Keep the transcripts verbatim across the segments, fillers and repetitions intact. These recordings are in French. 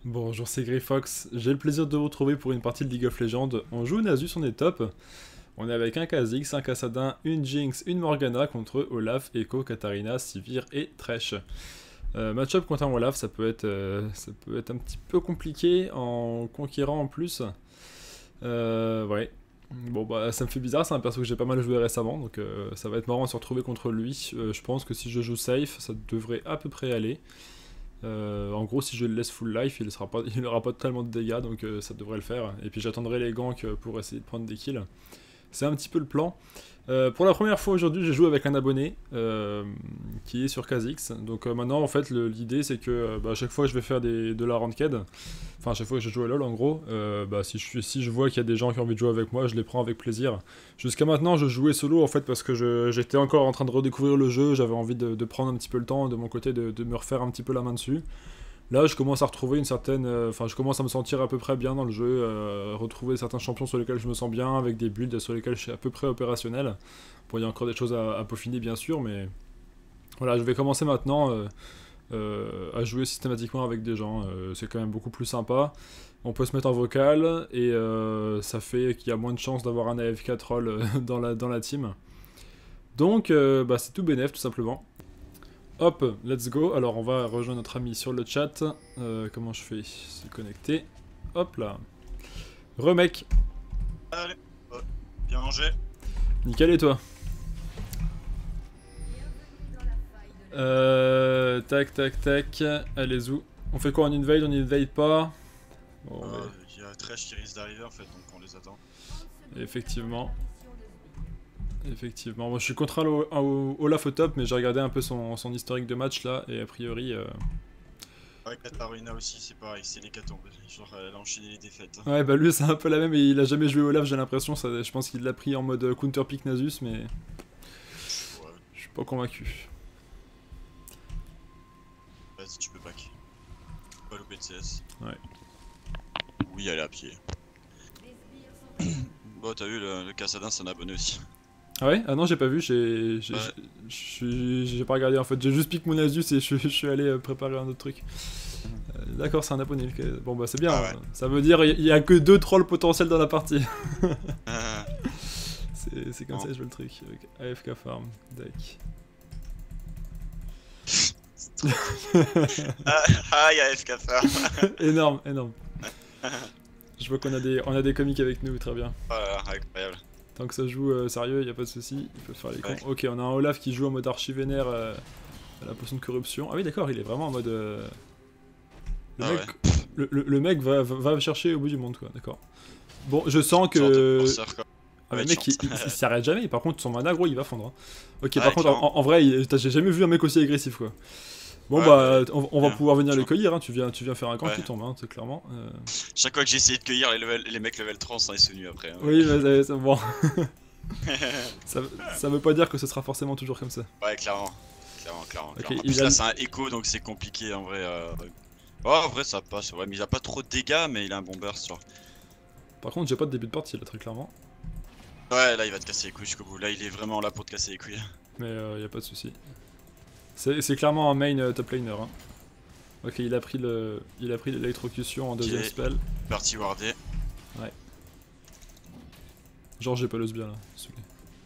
Bonjour, c'est Greyfox. J'ai le plaisir de vous retrouver pour une partie de League of Legends. On joue Nasus, on est top. On est avec un Kha'Zix, un Kassadin, une Jinx, une Morgana contre Olaf, Echo, Katarina, Sivir et Thresh. Euh, Match-up contre un Olaf, ça peut, être, euh, ça peut être un petit peu compliqué en conquérant en plus. Euh, ouais. Bon bah ça me fait bizarre, c'est un perso que j'ai pas mal joué récemment, donc euh, ça va être marrant de se retrouver contre lui. Euh, je pense que si je joue safe, ça devrait à peu près aller. Euh, en gros, si je le laisse full life, il sera pas, il n'aura pas tellement de dégâts, donc euh, ça devrait le faire. Et puis j'attendrai les ganks pour essayer de prendre des kills. C'est un petit peu le plan. Euh, pour la première fois aujourd'hui, j'ai joué avec un abonné euh, qui est sur Kha'Zix. Donc euh, maintenant, en fait, l'idée c'est que euh, bah, à chaque fois que je vais faire des, de la ranked, enfin à chaque fois que je joue à LoL en gros, euh, bah, si, je, si je vois qu'il y a des gens qui ont envie de jouer avec moi, je les prends avec plaisir. Jusqu'à maintenant, je jouais solo en fait parce que j'étais encore en train de redécouvrir le jeu, j'avais envie de, de prendre un petit peu le temps de mon côté de, de me refaire un petit peu la main dessus. Là, je commence à retrouver une certaine... Enfin, euh, je commence à me sentir à peu près bien dans le jeu, euh, retrouver certains champions sur lesquels je me sens bien, avec des builds sur lesquels je suis à peu près opérationnel. Bon, il y a encore des choses à, à peaufiner, bien sûr, mais... Voilà, je vais commencer maintenant euh, euh, à jouer systématiquement avec des gens. Euh, c'est quand même beaucoup plus sympa. On peut se mettre en vocal, et euh, ça fait qu'il y a moins de chances d'avoir un A F K troll euh, dans, la, dans la team. Donc, euh, bah, c'est tout bénef, tout simplement. Hop, let's go. Alors on va rejoindre notre ami sur le chat. Euh, comment je fais? C'est connecté. Hop là. Remec. Allez, oh, bien mangé. Nickel, et toi? Euh, tac, tac, tac. Allez, où? On fait quoi? On invade? On invade pas? Bon, Il ouais. euh, y a Thresh qui risque d'arriver en fait, donc on les attend. Effectivement. Effectivement. Moi je suis contre un, un Olaf au top, mais j'ai regardé un peu son, son historique de match là, et a priori... Euh... Ouais, Katarina aussi, c'est pareil, c'est l'hécatombe. Genre, elle a enchaîné les défaites. Ouais, bah lui c'est un peu la même, et il a jamais joué Olaf, j'ai l'impression. Je pense qu'il l'a pris en mode counter pick Nasus, mais... Ouais. Je suis pas convaincu. Vas-y, tu peux back. Pas louper de C S. Ouais. Oui, elle est à pied. Bon, t'as vu, le, le Kassadin c'est un abonné aussi. Ah ouais? Ah non, j'ai pas vu, j'ai Ouais. j'ai pas regardé en fait, j'ai juste piqué mon Asus et je, je suis allé euh, préparer un autre truc. Euh, D'accord, c'est un abonné. Bon bah c'est bien, Ah hein. ouais. Ça veut dire il y, y a que deux trolls potentiels dans la partie. Ah, C'est comme bon. ça que je veux le truc. Okay. A F K farm, deck. ah, ah, y'a F K farm. Énorme, énorme. Je vois qu'on a des on a des comiques avec nous, très bien. Voilà, incroyable. Tant que ça joue euh, sérieux, y a pas de souci, ils peuvent faire les cons. Ouais. Ok, on a un Olaf qui joue en mode archi-vénère euh, à la potion de corruption. Ah oui, d'accord, il est vraiment en mode. Euh... Le, Ah mec, ouais. le, le, le mec va, va, va chercher au bout du monde, quoi, d'accord. Bon, je sens que. Penseur, quoi. Ah, mais Ouais, le mec, il, il, il s'arrête jamais, par contre, son mana, gros, il va fondre. Hein. Ok, ouais, par contre, en, en vrai, j'ai jamais vu un mec aussi agressif, quoi. Bon, ouais, bah, bah, on, on va bien. pouvoir venir les Genre. cueillir, hein. tu, viens, tu viens faire un camp Ouais. qui tombe, hein, c'est clairement. Euh... Chaque fois que j'ai essayé de cueillir les, level, les mecs level trente, ils sont venus après. Hein. Oui, mais c'est bon. ça, ça veut pas dire que ce sera forcément toujours comme ça. Ouais, clairement. Clairement, clairement. Okay, clairement. En plus, a... là, c'est un écho, donc c'est compliqué en vrai. Euh... Oh, en vrai, ça passe. Ouais, mais il a pas trop de dégâts, mais il a un bon burst. Genre. Par contre, j'ai pas de début de partie là, très clairement. Ouais, là, il va te casser les couilles jusqu'au bout. Là, il est vraiment là pour te casser les couilles. Mais euh, y a pas de souci. C'est clairement un main euh, top laner. Hein. Ok, il a pris le, il a pris l'électrocution en deuxième okay. spell. Parti wardé. Ouais. Genre j'ai pas le sbire là, celui.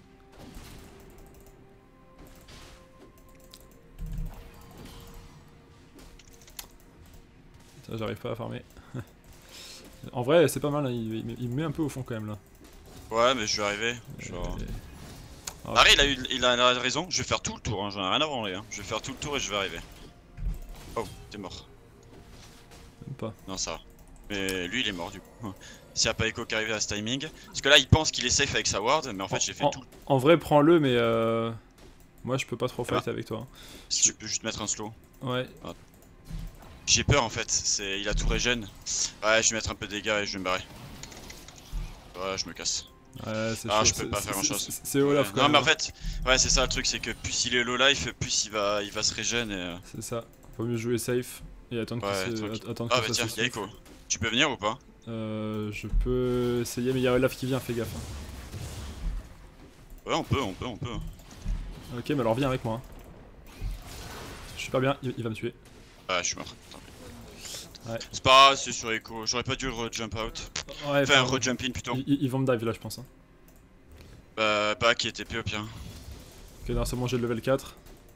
J'arrive pas à farmer. En vrai, c'est pas mal, hein. il, il, il me met un peu au fond quand même là. Ouais, mais je vais arriver. Genre... Et... Ah, Harry, il a, eu, il a raison, je vais faire tout le tour, hein. J'en ai rien à branler. Hein. Je vais faire tout le tour et je vais arriver. Oh, t'es mort. Même pas. Non, ça va. Mais lui, il est mort du coup. S'il n'y a pas Echo qui arrive à ce timing. Parce que là, il pense qu'il est safe avec sa ward, mais en fait, j'ai fait en, tout. En vrai, prends-le, mais euh... moi, je peux pas trop fight ah. avec toi. Hein. Si tu peux juste mettre un slow. Ouais. Ah. J'ai peur en fait, c'est il a tout régène. Ouais, je vais mettre un peu de dégâts et je vais me barrer. Ouais, je me casse. Ouais, c'est Ah, je peux pas faire grand chose. C'est Olaf ouais. quand Non, même. mais en fait, ouais, c'est ça le truc, c'est que plus il est low life, plus il va, il va se régène et. C'est ça. Faut mieux jouer safe et attendre ouais, qu'il se. Attendre ah, bah tiens, y'a Echo. Tu peux venir ou pas? Euh. Je peux essayer, mais y'a Olaf qui vient, fais gaffe. Hein. Ouais, on peut, on peut, on peut. Ok, mais alors viens avec moi. Je suis pas bien, il, il va me tuer. Ouais, je suis mort. Ouais. C'est pas grave, c'est sur Echo. J'aurais pas dû re-jump out. Ouais, Enfin, re-jump in plutôt. Ils, ils vont me dive là, je pense. Hein. Bah, pas qui est T P au pire. Ok, non, c'est bon, j'ai le level quatre.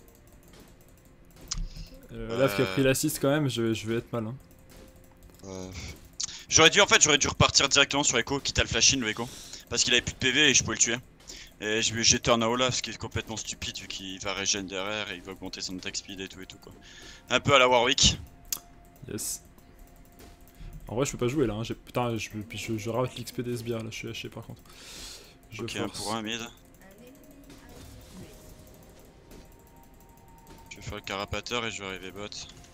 Euh, Euh... Olaf qui a pris l'assist quand même, je, je vais être mal. Hein. Euh... J'aurais dû, en fait, j'aurais dû repartir directement sur Echo, quitte à le flash in le Echo. Parce qu'il avait plus de P V et je pouvais le tuer. Et j'ai turn à Olaf, ce qui est complètement stupide vu qu'il va régénérer derrière et il va augmenter son attack speed et tout et tout quoi. Un peu à la Warwick. Yes. En vrai, je peux pas jouer là. Hein. Putain, je, je, je rate l'X P des sbires là, je suis haché par contre. Je ok, force. un pour un mid. Je vais faire le carapateur et je vais arriver bot.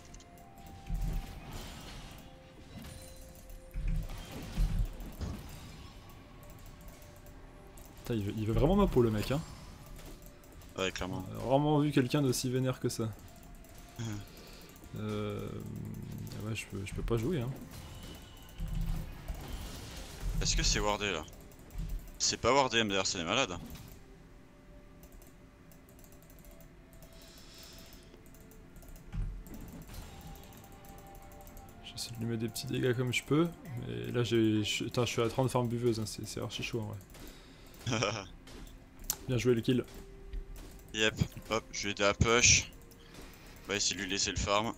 Putain, il veut, il veut vraiment ma peau le mec hein. Ouais, clairement. J'ai rarement vu quelqu'un d'aussi vénère que ça. euh... Ouais, je peux, je peux pas jouer hein. Est-ce que c'est wardé là? C'est pas wardé M D R, c'est des malades. J'essaie de lui mettre des petits dégâts comme je peux. Mais là, j'ai, je, je suis à trente farm buveuse, hein. c'est archi chaud en vrai. Bien joué le kill. Yep, hop, je vais aider à push. On va essayer de lui laisser le farm.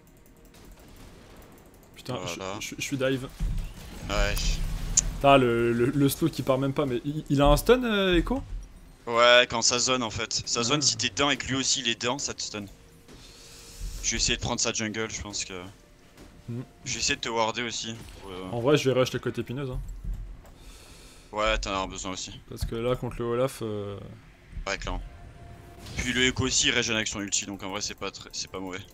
Putain, voilà. je, je, je suis dive. Ouais. Ah, le, le, le slow qui part même pas, mais il, il a un stun, euh, Echo? Ouais, quand ça zone en fait. Ça zone ah. si t'es dedans et que lui aussi il est dedans, ça te stun. Je vais essayer de prendre sa jungle, je pense que. Mm. Je vais essayer de te warder aussi. Euh... En vrai, je vais rush le côté épineuse. Hein. Ouais, t'en as besoin aussi. Parce que là, contre le Olaf. Euh... Ouais, clairement. Puis le Echo aussi il régène avec son ulti, donc en vrai, c'est pas, c'est pas mauvais.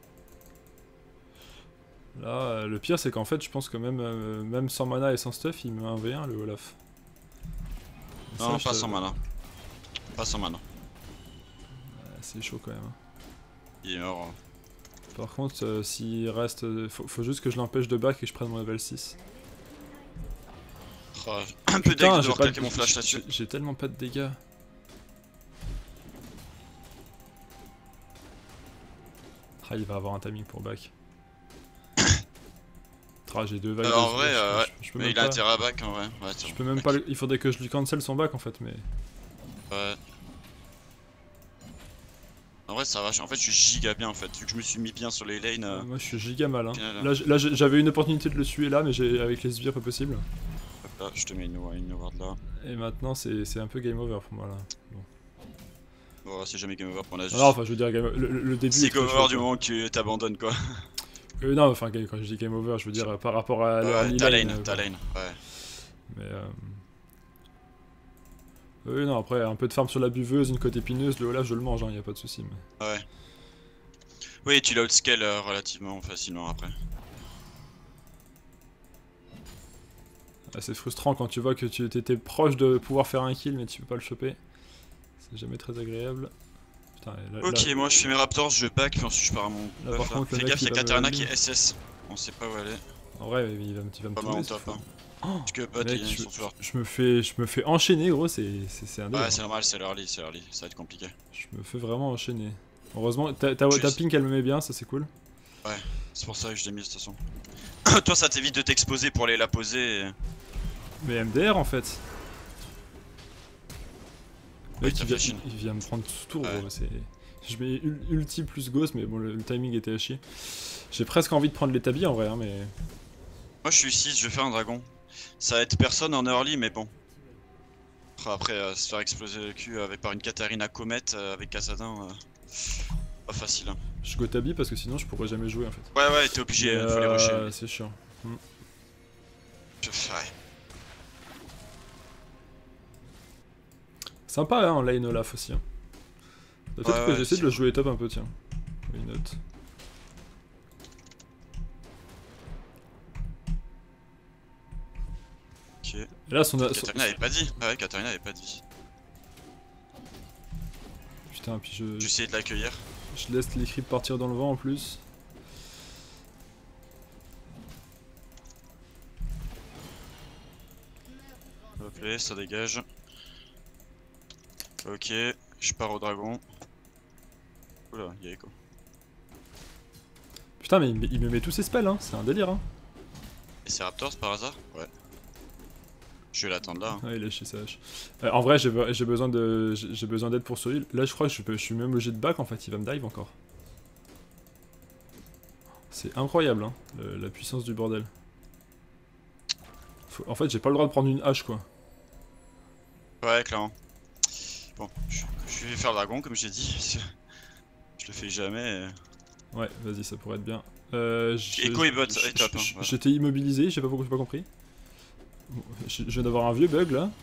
Là, euh, le pire, c'est qu'en fait, je pense que même, euh, même sans mana et sans stuff, il met un V un le Olaf. Et non, ça, pas sans mana. Pas sans mana. Ouais, c'est chaud quand même. Hein. Il est mort. Hein. Par contre, euh, s'il reste. Euh, faut, faut juste que je l'empêche de back et que je prenne mon level six. Oh, un peu Putain, j'ai pas de... mon flash là-dessus. J'ai tellement pas de dégâts. Ah, il va avoir un timing pour back. Ah, j'ai deux vagues. Euh, en vrai, euh, je, je, je peux mais même il pas... a intérêt à back en vrai. Ouais, je peux même back. pas. Il faudrait que je lui cancel son back en fait, mais. Ouais. En vrai, ça va. En fait, je suis giga bien en fait. Vu que je me suis mis bien sur les lanes. Euh... Moi, je suis giga mal. Hein. Final, là, là j'avais une opportunité de le tuer là, mais avec les sbires, pas possible. Hop là, je te mets une, une ward là. Et maintenant, c'est un peu game over pour moi là. Bon. Bon, c'est jamais game over pour la. Non, enfin, je veux dire, game... le, le début. C'est game over du moment que tu t'abandonnes quoi. Euh, non, enfin, quand je dis game over, je veux dire par rapport à leur ouais, ta lane, lane. ta lane, ouais. Mais euh... Oui, non, après, un peu de farm sur la buveuse, une côte épineuse, le Olaf, je le mange, hein, y a pas de soucis. Mais... Ouais. Oui, tu l'as outscale euh, relativement facilement après. Ah, c'est frustrant quand tu vois que tu étais proche de pouvoir faire un kill, mais tu peux pas le choper. C'est jamais très agréable. Putain, là, ok, là... moi je fais mes raptors, je pack, puis ensuite je pars à mon. Là, par contre, fais gaffe, y'a Katarina qui est S S. On sait pas où elle est. En vrai, il va, il va me pas tuer. Top, hein. Oh, que bot, mec, ils je, sont sur... je, me fais, je me fais enchaîner, gros, c'est un délire. Ouais, c'est normal, c'est l'early, c'est l'early, ça va être compliqué. Je me fais vraiment enchaîner. Heureusement, ta, ta, ta pink elle me met bien, ça c'est cool. Ouais, c'est pour ça que je l'ai mis de toute façon. Toi, ça t'évite de t'exposer pour aller la poser. Et... Mais M D R en fait. Oui, mec, il, vient, il vient me prendre tout tour, ouais. Gros, c'est. Je mets ulti plus ghost, mais bon, le, le timing était à chier. J'ai presque envie de prendre l'établi en vrai, hein, mais. Moi je suis six, je vais faire un dragon. Ça va être personne en early, mais bon. Après, euh, se faire exploser le cul avec, par une Katarina Comet euh, avec Kassadin, euh, pas facile. Hein. Je go tabi parce que sinon je pourrais jamais jouer en fait. Ouais, ouais, t'es obligé, euh, faut les rusher. C'est chiant. Hmm. Je ferai. Sympa hein, en lane Olaf aussi. Hein. Peut-être ouais, que ouais, j'essaie de le jouer top un peu, tiens. Une note. Ok. Et là, son. Katarina son... avait pas dit. Ah ouais, Katarina avait pas dit. Putain, puis je. J'essaie de l'accueillir. Je laisse les creeps partir dans le vent en plus. Ok, ça dégage. Ok, je pars au dragon. Oula, y'a Echo. Putain, mais il me, il me met tous ses spells, hein. C'est un délire, hein. Et c'est Raptors par hasard? Ouais. Je vais l'attendre là. Hein. Ah, il est chez sa hache. Euh, en vrai, j'ai j'ai besoin de j'ai besoin d'aide pour celui. Là, je crois que je, peux, je suis même obligé de back en fait. Il va me dive encore. C'est incroyable, hein, le, la puissance du bordel. Faut, en fait, j'ai pas le droit de prendre une hache, quoi. Ouais, clairement. Bon, je, je vais faire le dragon comme j'ai dit. Je le fais jamais. Et... Ouais, vas-y, ça pourrait être bien. Euh, Echo et bot, est top. Hein, voilà. J'étais immobilisé, je sais pas pourquoi j'ai pas compris. Je, je viens d'avoir un vieux bug là.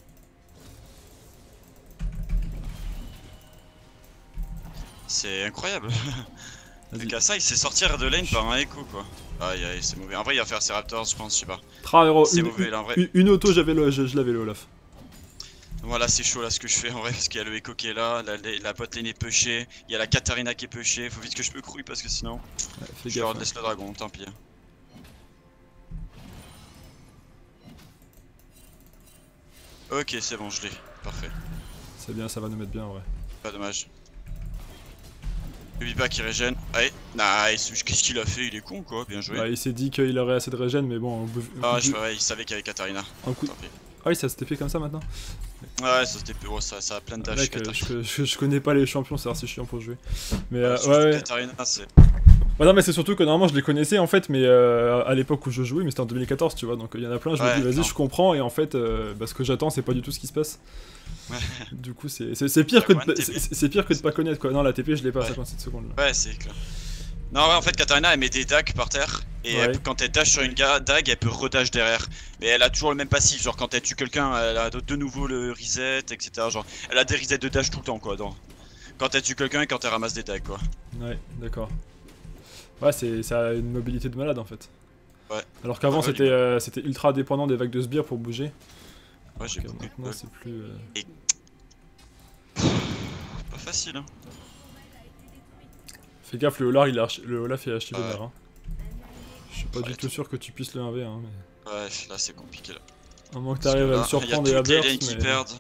C'est incroyable. Le Kassa il sait sortir de lane par un écho quoi. Aïe aïe, c'est mauvais. En vrai, il va faire ses Raptors, je pense, je sais pas. C'est mauvais là en vrai. Une, une auto, j'avais le, je, je l'avais le Olaf. Voilà, c'est chaud là ce que je fais en vrai, parce qu'il y a le Echo qui est là, la, la bot lane est pushée, il y a la Katarina qui est pushée, faut vite que je me crouille parce que sinon. Ouais, fais je gaffe, leur hein. laisse le dragon, tant pis. Ok, c'est bon, je l'ai. Parfait. C'est bien, ça va nous mettre bien en vrai. Pas dommage. Le Biba qui régène. Allez, nice. Qu'est-ce qu'il a fait? Il est con quoi, bien joué. Bah, il s'est dit qu'il aurait assez de régène, mais bon. Ah, je, ouais, il savait qu'il y avait Katarina. Un coup... Ah oui, ça s'était fait comme ça maintenant. Ouais, ça c'était oh, ça, ça a plein de dash. Mec, euh, je, je, je connais pas les champions, c'est assez chiant pour jouer. Mais ouais, euh, ouais, ouais. Katarina, c'est. Bah non mais c'est surtout que normalement je les connaissais en fait, mais euh, à l'époque où je jouais, mais c'était en deux mille quatorze tu vois, donc il y en a plein, je ouais, me dis vas-y je comprends, et en fait euh, bah, ce que j'attends c'est pas du tout ce qui se passe. Ouais. Du coup c'est pire, que de, c'est pire que de pas connaître quoi. Non la T P je l'ai pas à ouais. cinquante-sept secondes là. Ouais c'est clair. Non ouais en fait Katarina elle met des dags par terre, et ouais. elle, quand elle dash sur une dague elle peut redash derrière. Mais elle a toujours le même passif, genre quand elle tue quelqu'un elle a de nouveau le reset, et cetera. Genre elle a des resets de dash tout le temps quoi. Dans... Quand elle tue quelqu'un et quand elle ramasse des dags quoi. Ouais d'accord. Ouais, c'est ça a une mobilité de malade en fait. Ouais. Alors qu'avant ouais, c'était euh, c'était ultra dépendant des vagues de sbires pour bouger. Ouais, j'ai beaucoup maintenant c'est plus. Euh... Et... Pas facile hein. Fais gaffe, le Olaf il a le Olaf il a acheté ouais. vénère. Hein. Je suis pas ouais, du tout sûr que tu puisses le un v un. Mais... Ouais, là c'est compliqué là. À moins que t'arrives à le surprendre et à burst. Mais... qui perdent.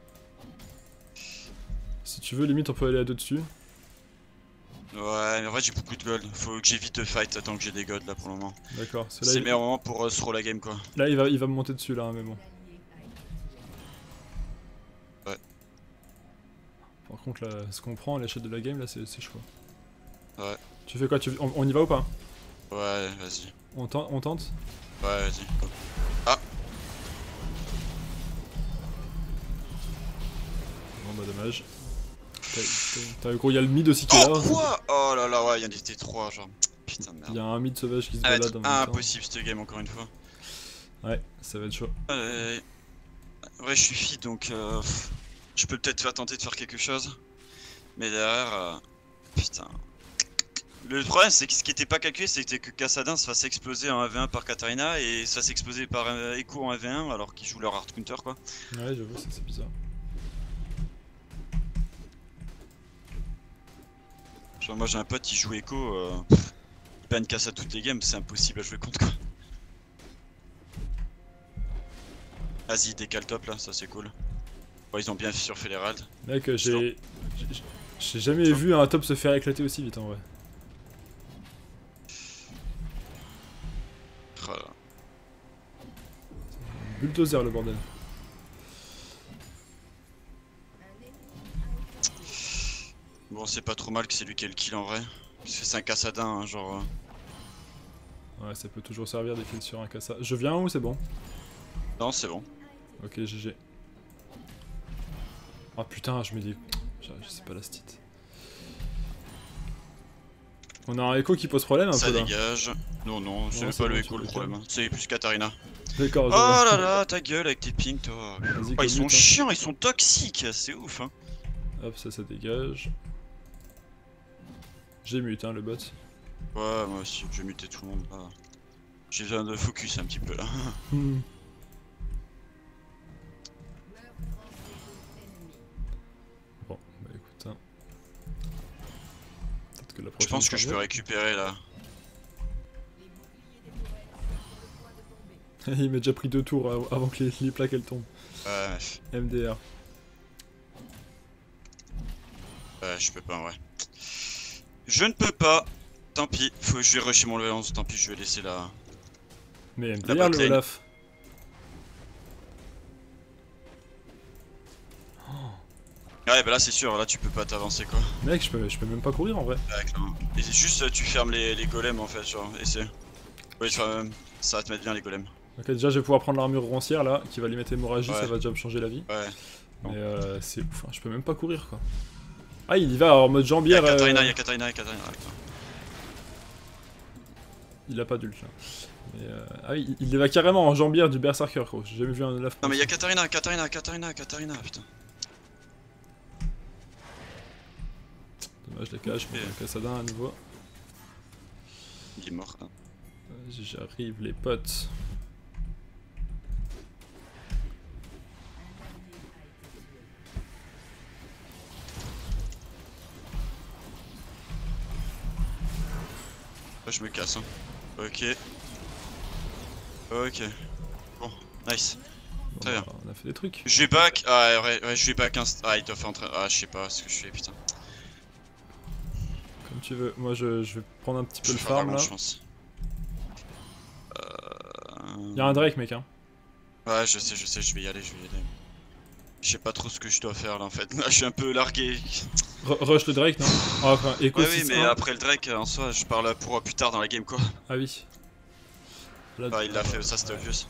Si tu veux, limite on peut aller à deux dessus. Ouais, mais en vrai j'ai beaucoup de gold, faut que j'évite de fight tant que j'ai des gold là pour le moment. D'accord, c'est le il... meilleur moment pour euh, se roll la game quoi. Là il va, il va me monter dessus là, hein, mais bon. Ouais. Par contre là, ce qu'on prend à l'échelle de la game là c'est chaud. Ouais. Tu fais quoi tu... on, on y va ou pas? Ouais, vas-y. On, on tente? Ouais, vas-y. Ah. Bon bah dommage. T'as gros, il y a le mid aussi qui est là. Oh quoi? Oh là là, ouais, il y en a trois genre. Putain de merde. Il y a un mid sauvage qui se ah, balade en même temps. Impossible cette game encore une fois. Ouais, ça va être chaud. Euh, ouais, je suis fit donc euh, je peux peut-être tenter de faire quelque chose. Mais derrière, euh, putain. Le problème c'est que ce qui était pas calculé c'était que Kassadin se fasse exploser en un v un par Katarina et se fasse exploser par euh, Echo en un v un alors qu'ils jouent leur hard counter quoi. Ouais, j'avoue, ça c'est bizarre. Genre moi j'ai un pote qui joue Echo, euh, il ban Kassa toutes les games, c'est impossible à jouer contre quoi. Vas-y décale top là, ça c'est cool. Bon, ils ont bien surfait les ralds. Mec j'ai... J'ai jamais vu un top se faire éclater aussi vite en vrai. Oh là. Bulldozer le bordel. Bon c'est pas trop mal que c'est lui qui ait le kill en vrai. Parce que c'est un Kassadin hein, genre... Ouais ça peut toujours servir des kills sur un Kassa. Je viens ou c'est bon? Non c'est bon. Ok G G. Oh putain je me dis... Je sais pas la stit. On a un Echo qui pose problème un ça peu là. Ça dégage. Non non, c'est pas bon, le Echo le problème. Hein. C'est plus Katarina. D'accord. Oh là là, ta gueule avec tes pings toi. Oh, ils sont hein. chiants, ils sont toxiques, c'est ouf hein. Hop ça ça dégage. J'ai mute hein le bot. Ouais moi aussi j'ai muté tout le monde là. J'ai besoin de focus un petit peu là. Hmm. Bon bah écoute hein. Peut-être que la prochaine. Je pense que je peux récupérer là. Il m'a déjà pris deux tours avant que les, les plaques elles tombent. Ouais. M D R. Ouais je peux pas en vrai. Je ne peux pas. Tant pis, faut que je vais rusher mon level onze, tant pis, je vais laisser la... Mais M T La R le botlane. Olaf. Ouais, bah là c'est sûr, là tu peux pas t'avancer quoi. Mec, je peux, je peux même pas courir en vrai. Ouais, clairement. Et c'est juste, tu fermes les, les golems en fait, genre, et c'est... Oui, tu vois, ça va te mettre bien les golems. Ok, déjà je vais pouvoir prendre l'armure roncière là, qui va lui mettre hémorragie, Ouais. ça va déjà me changer la vie. Ouais. Mais euh, c'est ouf, hein, je peux même pas courir quoi. Ah, il y va en mode Y'a jambière. Katarina, euh, y'a Katarina, y'a Katarina. Ouais. Il a pas d'ult là. Mais euh... Ah oui, il, il va carrément en jambière du berserker gros, j'ai jamais vu un Olaf. Non mais y'a Katarina, Katarina, Katarina, Katarina, putain. Dommage les caches, Ok. pour Kassadin à nouveau. Il est mort. Hein. J'arrive les potes. Là, je me casse. Hein. Ok. Ok. Bon, nice. Bon, Très bah, bien. on a fait des trucs. Je vais back. Ah ouais, ouais, je vais back inst. Ah, il doit faire en train. Ah, je sais pas ce que je fais, putain. Comme tu veux. Moi je, je vais prendre un petit peu Je le vais faire farm dragon, là. je pense. Euh... Y'a un Drake mec hein. Ouais, je sais, je sais, je vais y aller, je vais y aller. Je sais pas trop ce que je dois faire là en fait. Là, je suis un peu largué. R Rush le Drake non. Ah, enfin, Echo Ouais, oui, six mais un. après le Drake en soi, je parle pour plus tard dans la game quoi. Ah oui. Là, Ah, il l'a fait, ça c'était obvious.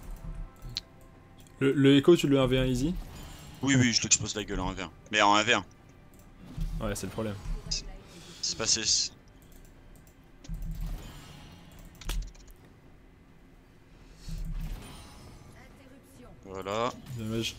Le, le Echo tu le un v un easy. Oui, oui, je l'expose la gueule en un v un. Mais en un v un. Ouais c'est le problème. C'est passé. Voilà. Dommage.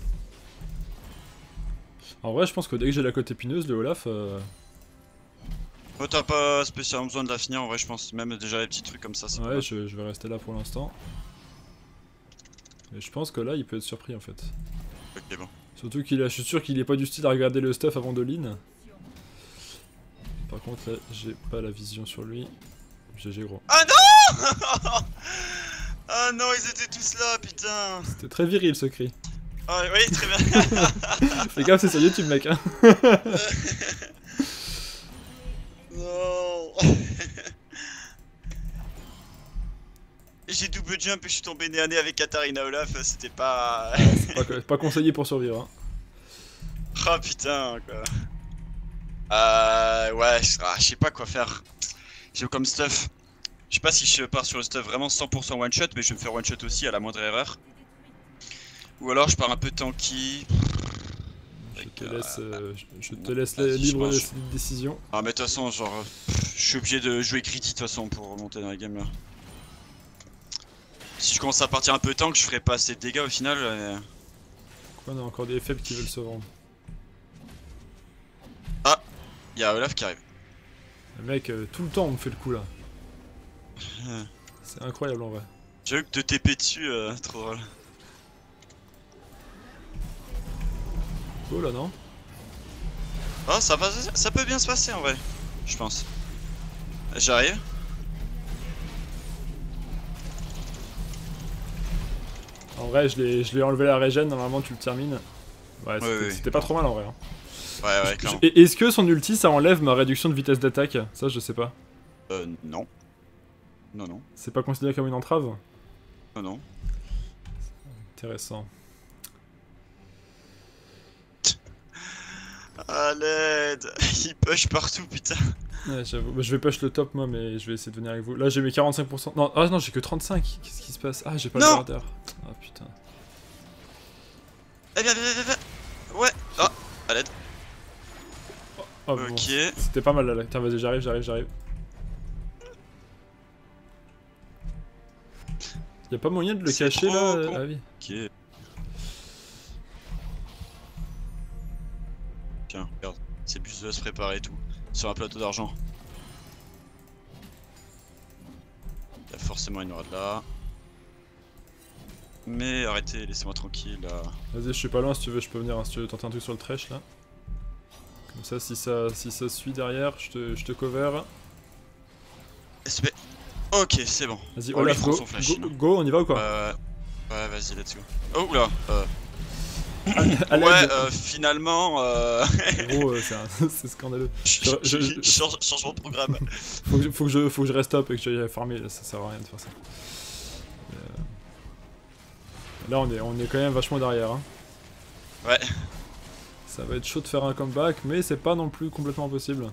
En vrai je pense que dès que j'ai la côte épineuse, le Olaf... Euh... Oh, t'as pas spécialement besoin de la finir en vrai, je pense. Même déjà les petits trucs comme ça, c'est pas Ouais mal. je, je vais rester là pour l'instant. Et je pense que là il peut être surpris en fait. Ok, bon. Surtout qu'il a, je suis sûr qu'il est pas du style à regarder le stuff avant de lean. Par contre là j'ai pas la vision sur lui. G G gros. Ah non. Ah non, ils étaient tous là, putain. C'était très viril ce cri. Ah oui, très bien. Fais gaffe c'est sur YouTube mec hein. Non. J'ai double jump et je suis tombé nez à nez avec Katarina Olaf, c'était pas... pas... Pas conseillé pour survivre hein. Oh putain quoi. Euh... Ouais, je ah, je sais pas quoi faire. J'ai comme stuff. Je sais pas si je pars sur le stuff vraiment cent pour cent one shot, mais je vais me faire one shot aussi à la moindre erreur. Ou alors je pars un peu tanky. Je te laisse, euh, je, je te non, laisse vas-y, libre je de pense. cette décision. Ah mais de toute façon genre pff, je suis obligé de jouer greedy de toute façon pour remonter dans la game là. Si je commence à partir un peu tank, je ferai pas assez de dégâts au final. Mais... Quoi, on a encore des faibles qui veulent se rendre. Ah, il y a Olaf qui arrive. Le mec, euh, tout le temps on me fait le coup là. C'est incroyable en vrai. J'ai vu que de T P dessus, euh, trop drôle. Oh là non. Oh ça va, ça peut bien se passer en vrai, je pense. J'arrive. En vrai je l'ai enlevé la régène, normalement tu le termines. Ouais, c'était oui, oui. pas trop mal en vrai. Hein. Ouais ouais clairement. Est-ce que son ulti ça enlève ma réduction de vitesse d'attaque? Ça je sais pas. Euh non. Non non. C'est pas considéré comme une entrave? Non non. Intéressant. À l'aide. Il push partout putain. Ouais j'avoue, bah, je vais push le top moi mais je vais essayer de venir avec vous. Là j'ai mes quarante-cinq pour cent. Non, ah non j'ai que trente-cinq. Qu'est-ce qui se passe? Ah j'ai pas non. le gardeur. Ah putain. Eh bien, viens, viens, viens. Ouais. Ah, à l'aide. Oh, Ok. bon. C'était pas mal là. Tiens vas-y j'arrive, j'arrive, j'arrive. Y'a pas moyen de le cacher là? Con. Ah oui. Ok. Tiens, regarde. C'est bus de se préparer et tout. Sur un plateau d'argent. Il y a forcément une aura de là. Mais arrêtez, laissez-moi tranquille là. Vas-y, je suis pas loin si tu veux, je peux venir hein, si tu veux tenter un truc sur le trèche là. Comme ça, si ça, si ça suit derrière, je te, je te cover. S P. Ok, c'est bon. Vas-y, Oh, Olaf, lui, il prend go, son flash. go, go, on y va ou quoi? Euh, ouais, vas-y, let's go. Oh, oula. Euh, à l'aide. Ouais, euh, finalement. Euh... Gros, euh, c'est un- c'est scandaleux. Je- je- je- Change- Changement de programme. Faut que, faut, que je, faut que je reste up et que j'aille farmer, ça sert à rien de faire ça. Mais, euh, Là, on est, on est quand même vachement derrière. Hein. Ouais. Ça va être chaud de faire un comeback, mais c'est pas non plus complètement impossible.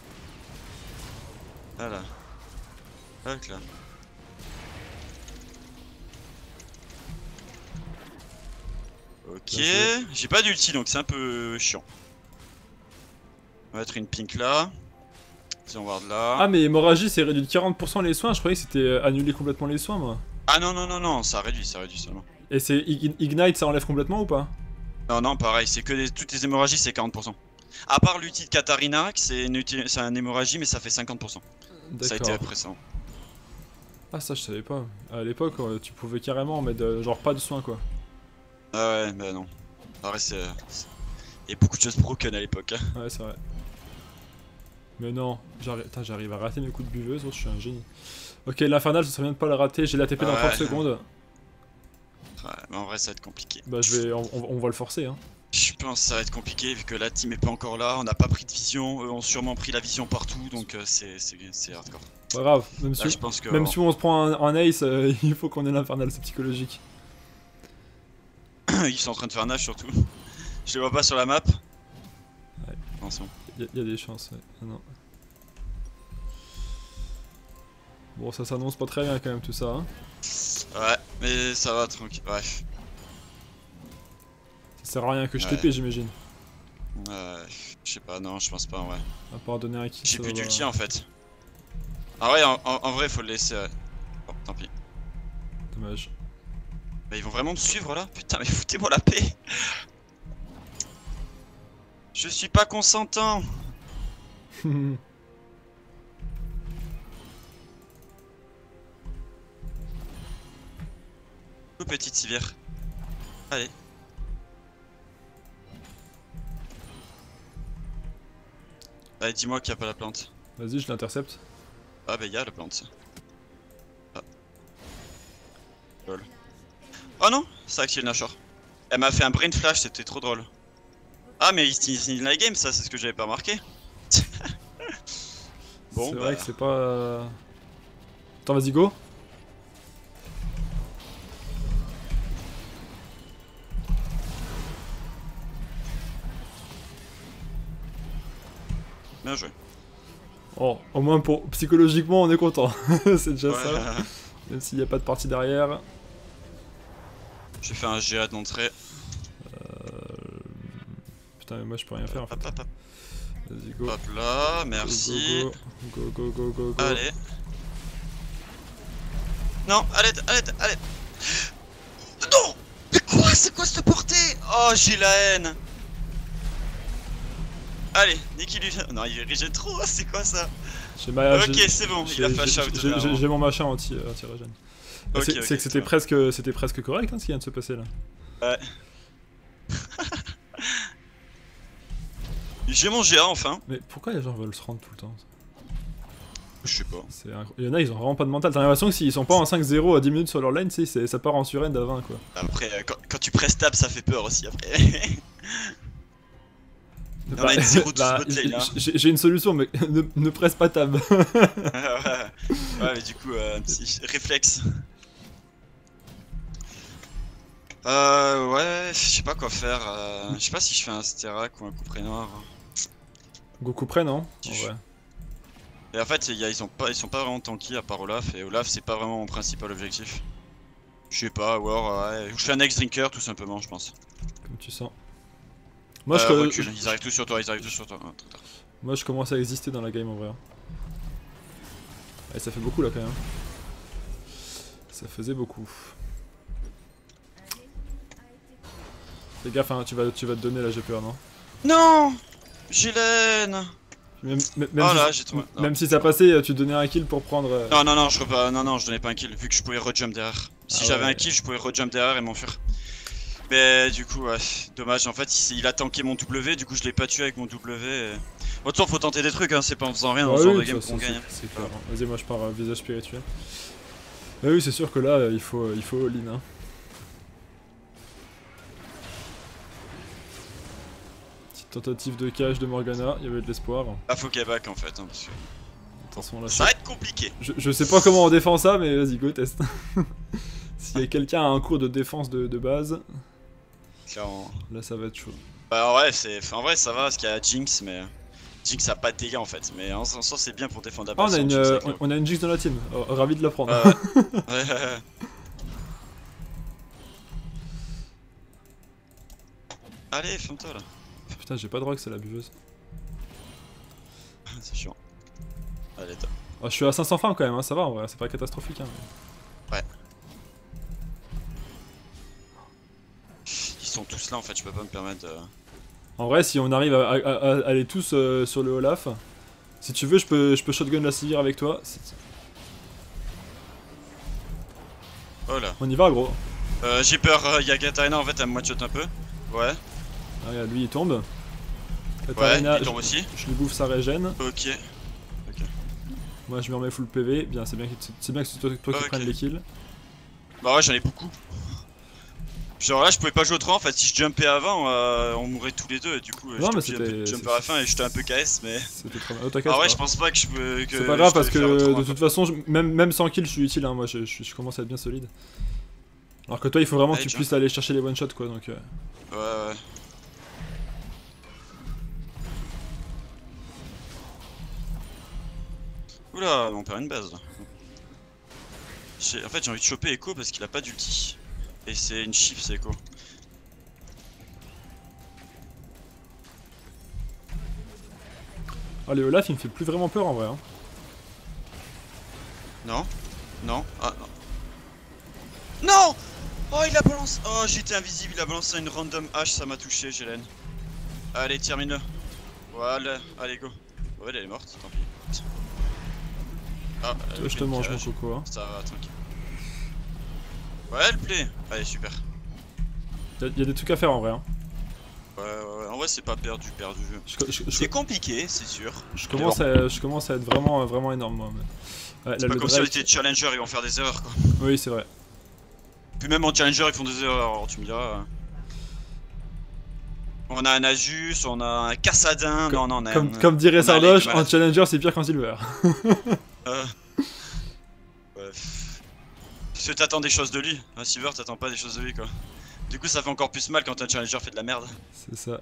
Voilà. Hop là. Ok, j'ai pas d'ulti donc c'est un peu chiant. On va mettre une pink là. Si on va de là. Ah, mais hémorragie, c'est réduit de quarante pour cent les soins. Je croyais que c'était euh, annulé complètement les soins, moi. Ah non, non, non, non, ça réduit, ça réduit seulement. Et c'est Ig- Ignite, ça enlève complètement ou pas? Non, non, pareil, c'est que des, toutes les hémorragies, c'est quarante pour cent. À part l'ulti de Katarina, c'est un hémorragie, mais ça fait cinquante pour cent. Ça a été répressant. Ah, ça, je savais pas. À l'époque, euh, tu pouvais carrément mettre euh, genre pas de soins, quoi. Ah ouais, bah non. Pareil, c'est. Il y a beaucoup de choses broken à l'époque. Hein. Ouais, c'est vrai. Mais non, j'arrive à rater mes coups de buveuse, oh, je suis un génie. Ok, l'infernal, ce serait bien de pas le rater, j'ai l'A T P dans ouais. trente secondes. Ouais, mais en vrai, ça va être compliqué. Bah, je vais, on, on va le forcer, hein. Je pense que ça va être compliqué vu que la team est pas encore là, on n'a pas pris de vision, eux ont sûrement pris la vision partout, donc euh, c'est hardcore. Pas grave, même, Là, si, je pense que, même bon. si on se prend un, un ace, euh, il faut qu'on ait l'infernal, c'est psychologique. Ils sont en train de faire nage surtout. Je les vois pas sur la map. Ouais. Non, c'est bon. Il y, y a des chances, ouais. Ah, non. Bon, ça s'annonce pas très bien quand même tout ça. Hein. Ouais, mais ça va tranquille. Bref. Ça sert à rien que je ouais. T P, j'imagine. Ouais, je sais pas, non, je pense pas en vrai. À part donner un kill. J'ai plus va... d'ulti en fait. Ah ouais, en, en, en vrai, faut le laisser. Ouais. Bon, tant pis. Dommage. Bah, ils vont vraiment me suivre là? Putain, mais foutez-moi la paix! Je suis pas consentant! Petite Sivir. Allez. Allez, dis-moi qu'il n'y a pas la plante. Vas-y, je l'intercepte. Ah bah y'a la plante. Ah. Lol. Oh non, ça active Nashor. Elle m'a fait un brain flash, c'était trop drôle. Ah mais il finit la game, ça c'est ce que j'avais pas remarqué. Bon, c'est bah... vrai que c'est pas... Attends, vas-y, go. Bien joué. Oh, au moins pour psychologiquement on est content. C'est déjà ouais. ça. Même s'il n'y a pas de partie derrière. J'ai fait un G A d'entrée. Euh... Putain mais moi je peux rien faire en fait. Hop, hop, hop. Vas-y go. Hop là, merci. Go go go go go go. go. Allez. Non, allez, allez, allez. Non. Mais quoi? C'est quoi cette portée? Oh, j'ai la haine. Allez, nique-lui. Non, il régène trop, c'est quoi ça? Ma... Ok, c'est bon, il a flash out. J'ai mon machin anti, anti régène. Okay, c'est okay, que c'était presque, c'était presque correct hein, ce qui vient de se passer là. Ouais. J'ai mon G A enfin. Mais pourquoi les gens veulent se rendre tout le temps? Je sais pas. Il y en a, ils ont vraiment pas de mental. T'as l'impression que s'ils sont pas en cinq zéro à dix minutes sur leur lane, ça part en surène d'à vingt quoi. Après, quand, quand tu presses tab, ça fait peur aussi après. Bah, bah, j'ai une solution, mais ne, ne presse pas tab. ouais, ouais, mais du coup, euh, un petit réflexe. Euh, ouais, je sais pas quoi faire. Euh, je sais pas si je fais un Sterak ou un couperet noir. Go couperet, non? En vrai. Et en fait, y a, ils, ont pas, ils sont pas vraiment tanky à part Olaf, et Olaf, c'est pas vraiment mon principal objectif. Je sais pas, ou alors, ouais, je fais un ex drinker tout simplement, je pense. Comme tu sens. Moi, euh, je recule. Ils arrivent tous sur toi, ils arrivent tous sur toi. Ah, moi je commence à exister dans la game en vrai. Et ça fait beaucoup là quand même. Ça faisait beaucoup. Fais gaffe, hein, tu, vas, tu vas te donner là, j'ai peur, non? Non, j'ai la haine. Même, même, oh là, si, tombé... même si ça passait, tu donnais un kill pour prendre... Euh... Non, non, non, je, non, non, je donnais pas un kill, vu que je pouvais rejump derrière. Si ah j'avais ouais. un kill, je pouvais rejump derrière et m'enfuir. Mais du coup, ouais, dommage, en fait, il, il a tanké mon W, du coup je l'ai pas tué avec mon W. Et... Bon, de toute façon, faut tenter des trucs, hein, c'est pas en faisant rien dans ce genre de game qu'on gagne. C'est clair. Vas-y, moi je pars euh, visage spirituel. Bah oui, c'est sûr que là, il faut, il faut all-in. Hein. Tentative de cache de Morgana, il y avait de l'espoir. Ah, faut qu'elle back en fait. Hein, parce que... Attention là. Ça va être compliqué. Je, je sais pas comment on défend ça, mais vas-y, go, test. S'il y a quelqu'un a un cours de défense de, de base, Clairement. là ça va être chaud. Bah, en vrai, c'est... Enfin, en vrai, ça va parce qu'il y a Jinx, mais. Jinx a pas de dégâts en fait. Mais en sens, c'est bien pour défendre la Ah, base. on a une, Jinx, euh, avec le- on a une Jinx dans la team, oh, ravi de la prendre. Ouais, ouais. Ouais, ouais, ouais. Allez, ferme-toi là. Putain, j'ai pas de rock, c'est la buveuse. C'est chiant. Allez, top. Oh, je suis à cinq cents farm quand même, hein, ça va en vrai, c'est pas catastrophique. Hein. Ouais. Ils sont tous là en fait, je peux pas me permettre de... En vrai, si on arrive à, à- à- à aller tous euh, sur le Olaf, si tu veux, je peux, je peux shotgun la Sivir avec toi. C'est- Oh là. On y va, gros. Euh, j'ai peur, il y a Katarina en fait, elle me one-shot un peu. Ouais. Ah, regarde, lui il tombe. Ouais, Katarina, il tombe aussi. je, je lui bouffe sa régène. Ok. Ok. Moi je me remets full P V. Bien, c'est bien que c'est bien que c'est toi, toi qui Ok. prennes les kills. Bah ouais, j'en ai beaucoup. Genre là, je pouvais pas jouer autrement en fait, si je jumpais avant, euh, on mourrait tous les deux et du coup, euh, Non, mais j'étais obligé de c'était- jumper à la fin et j'étais un peu K S, mais... C'était très bien. Oh, t'inquiète Ah ouais, pas. je pense pas que je peux... que C'est pas grave je parce devais que faire autrement, de quoi. toute façon, je- même, même sans kill, je suis utile. Hein. Moi je, je, je commence à être bien solide. Alors que toi, il faut vraiment que Allez, tu tiens. puisses aller chercher les one shots quoi. Donc, euh... Ouais, ouais. Oula, on perd une base là. J'ai- En fait, j'ai envie de choper Echo parce qu'il a pas d'ulti. Et c'est une chip, c'est Echo. Ah, les Olaf, il me fait plus vraiment peur en vrai. Hein. Non? Non? Ah non. Non! Oh, il a balancé. Oh, j'étais invisible, il a balancé une random hache, ça m'a touché, Gélène. Allez, termine-le. Voilà, allez, go. Ouais, elle est morte, tant pis. Ah, elle Toi, a je fait te une mange mon cage. coco. Hein. Ça va, tranquille. Ouais, elle plaît. Allez, super. Y'a y a des trucs à faire en vrai. Hein. Ouais, ouais, ouais. En vrai, c'est pas perdu, perdu. Je, je- je- C'est compliqué, c'est sûr. je commence à, je commence à être vraiment, vraiment énorme moi. Mais... Ouais, C'est là, pas le comme si on Drake- était challenger, ils vont faire des erreurs quoi. Oui, c'est vrai. Puis même en challenger, ils font des erreurs, alors tu me diras. euh. On a un Asus, on a un Cassadin, non, non, on a Comme, un- comme dirait on a Sardoche, les- en challenger, c'est pire qu'en silver. Euh... Ouais. Parce que t'attends des choses de lui, un Silver t'attends pas des choses de lui quoi. Du coup ça fait encore plus mal quand un challenger fait de la merde. C'est ça.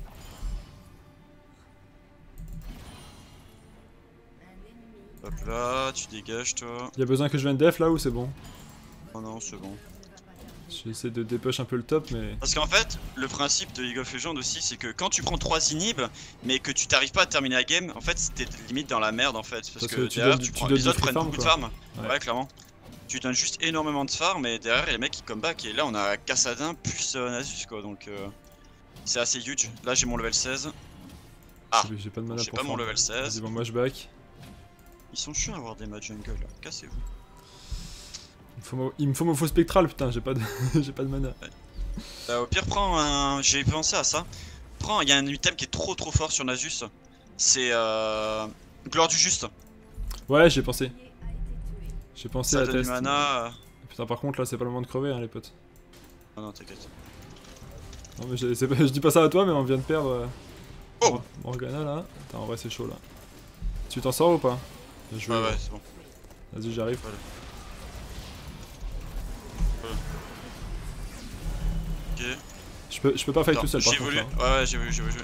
Hop là, tu dégages toi. Y'a besoin que je vienne def là ou c'est bon? Oh non, c'est bon. J'essaie de dépush un peu le top, mais. Parce qu'en fait, le principe de League of Legends aussi, c'est que quand tu prends trois inhibs, mais que tu t'arrives pas à terminer la game, en fait, t'es limite dans la merde en fait. Parce, Parce que, que tu derrière, donnes- tu tu prends, donnes les du autres free prennent farm, beaucoup de quoi. farm. Ouais. Ouais. clairement. Tu donnes juste énormément de farm, et derrière, les mecs ils come back. Et là, on a Cassadin plus euh, Nasus quoi, donc euh, c'est assez huge. Là, j'ai mon level seize. Ah, J'ai j'ai pas de mana j'ai pour pas mon farm. level seize. Vas-y, bon, moi je back. Ils sont chiants à avoir des matchs jungle là, cassez-vous. Il, faut mo- il me faut mon faux spectral, putain, j'ai pas de, j'ai pas de mana. Euh, au pire, prends un. J'ai pensé à ça. Prends, il y a un item qui est trop trop fort sur Nasus. C'est euh... Gloire du Juste. Ouais, j'ai pensé. J'ai pensé Ça à donne du test. mana. euh. Putain, par contre, là, c'est pas le moment de crever, hein, les potes. Oh non, t'inquiète. Non, mais j'ai- c'est pas- je dis pas ça à toi, mais on vient de perdre. euh, Oh Mor- Morgana là. Attends, en vrai, c'est chaud là. Tu t'en sors ou pas? Bien joué, Ouais, ouais, gros. c'est bon. Vas-y, j'arrive. Ok. Je peux, je peux pas fight Attends, tout seul par J'ai contre. voulu. Là. Ouais, ouais, j'ai voulu, j'ai voulu.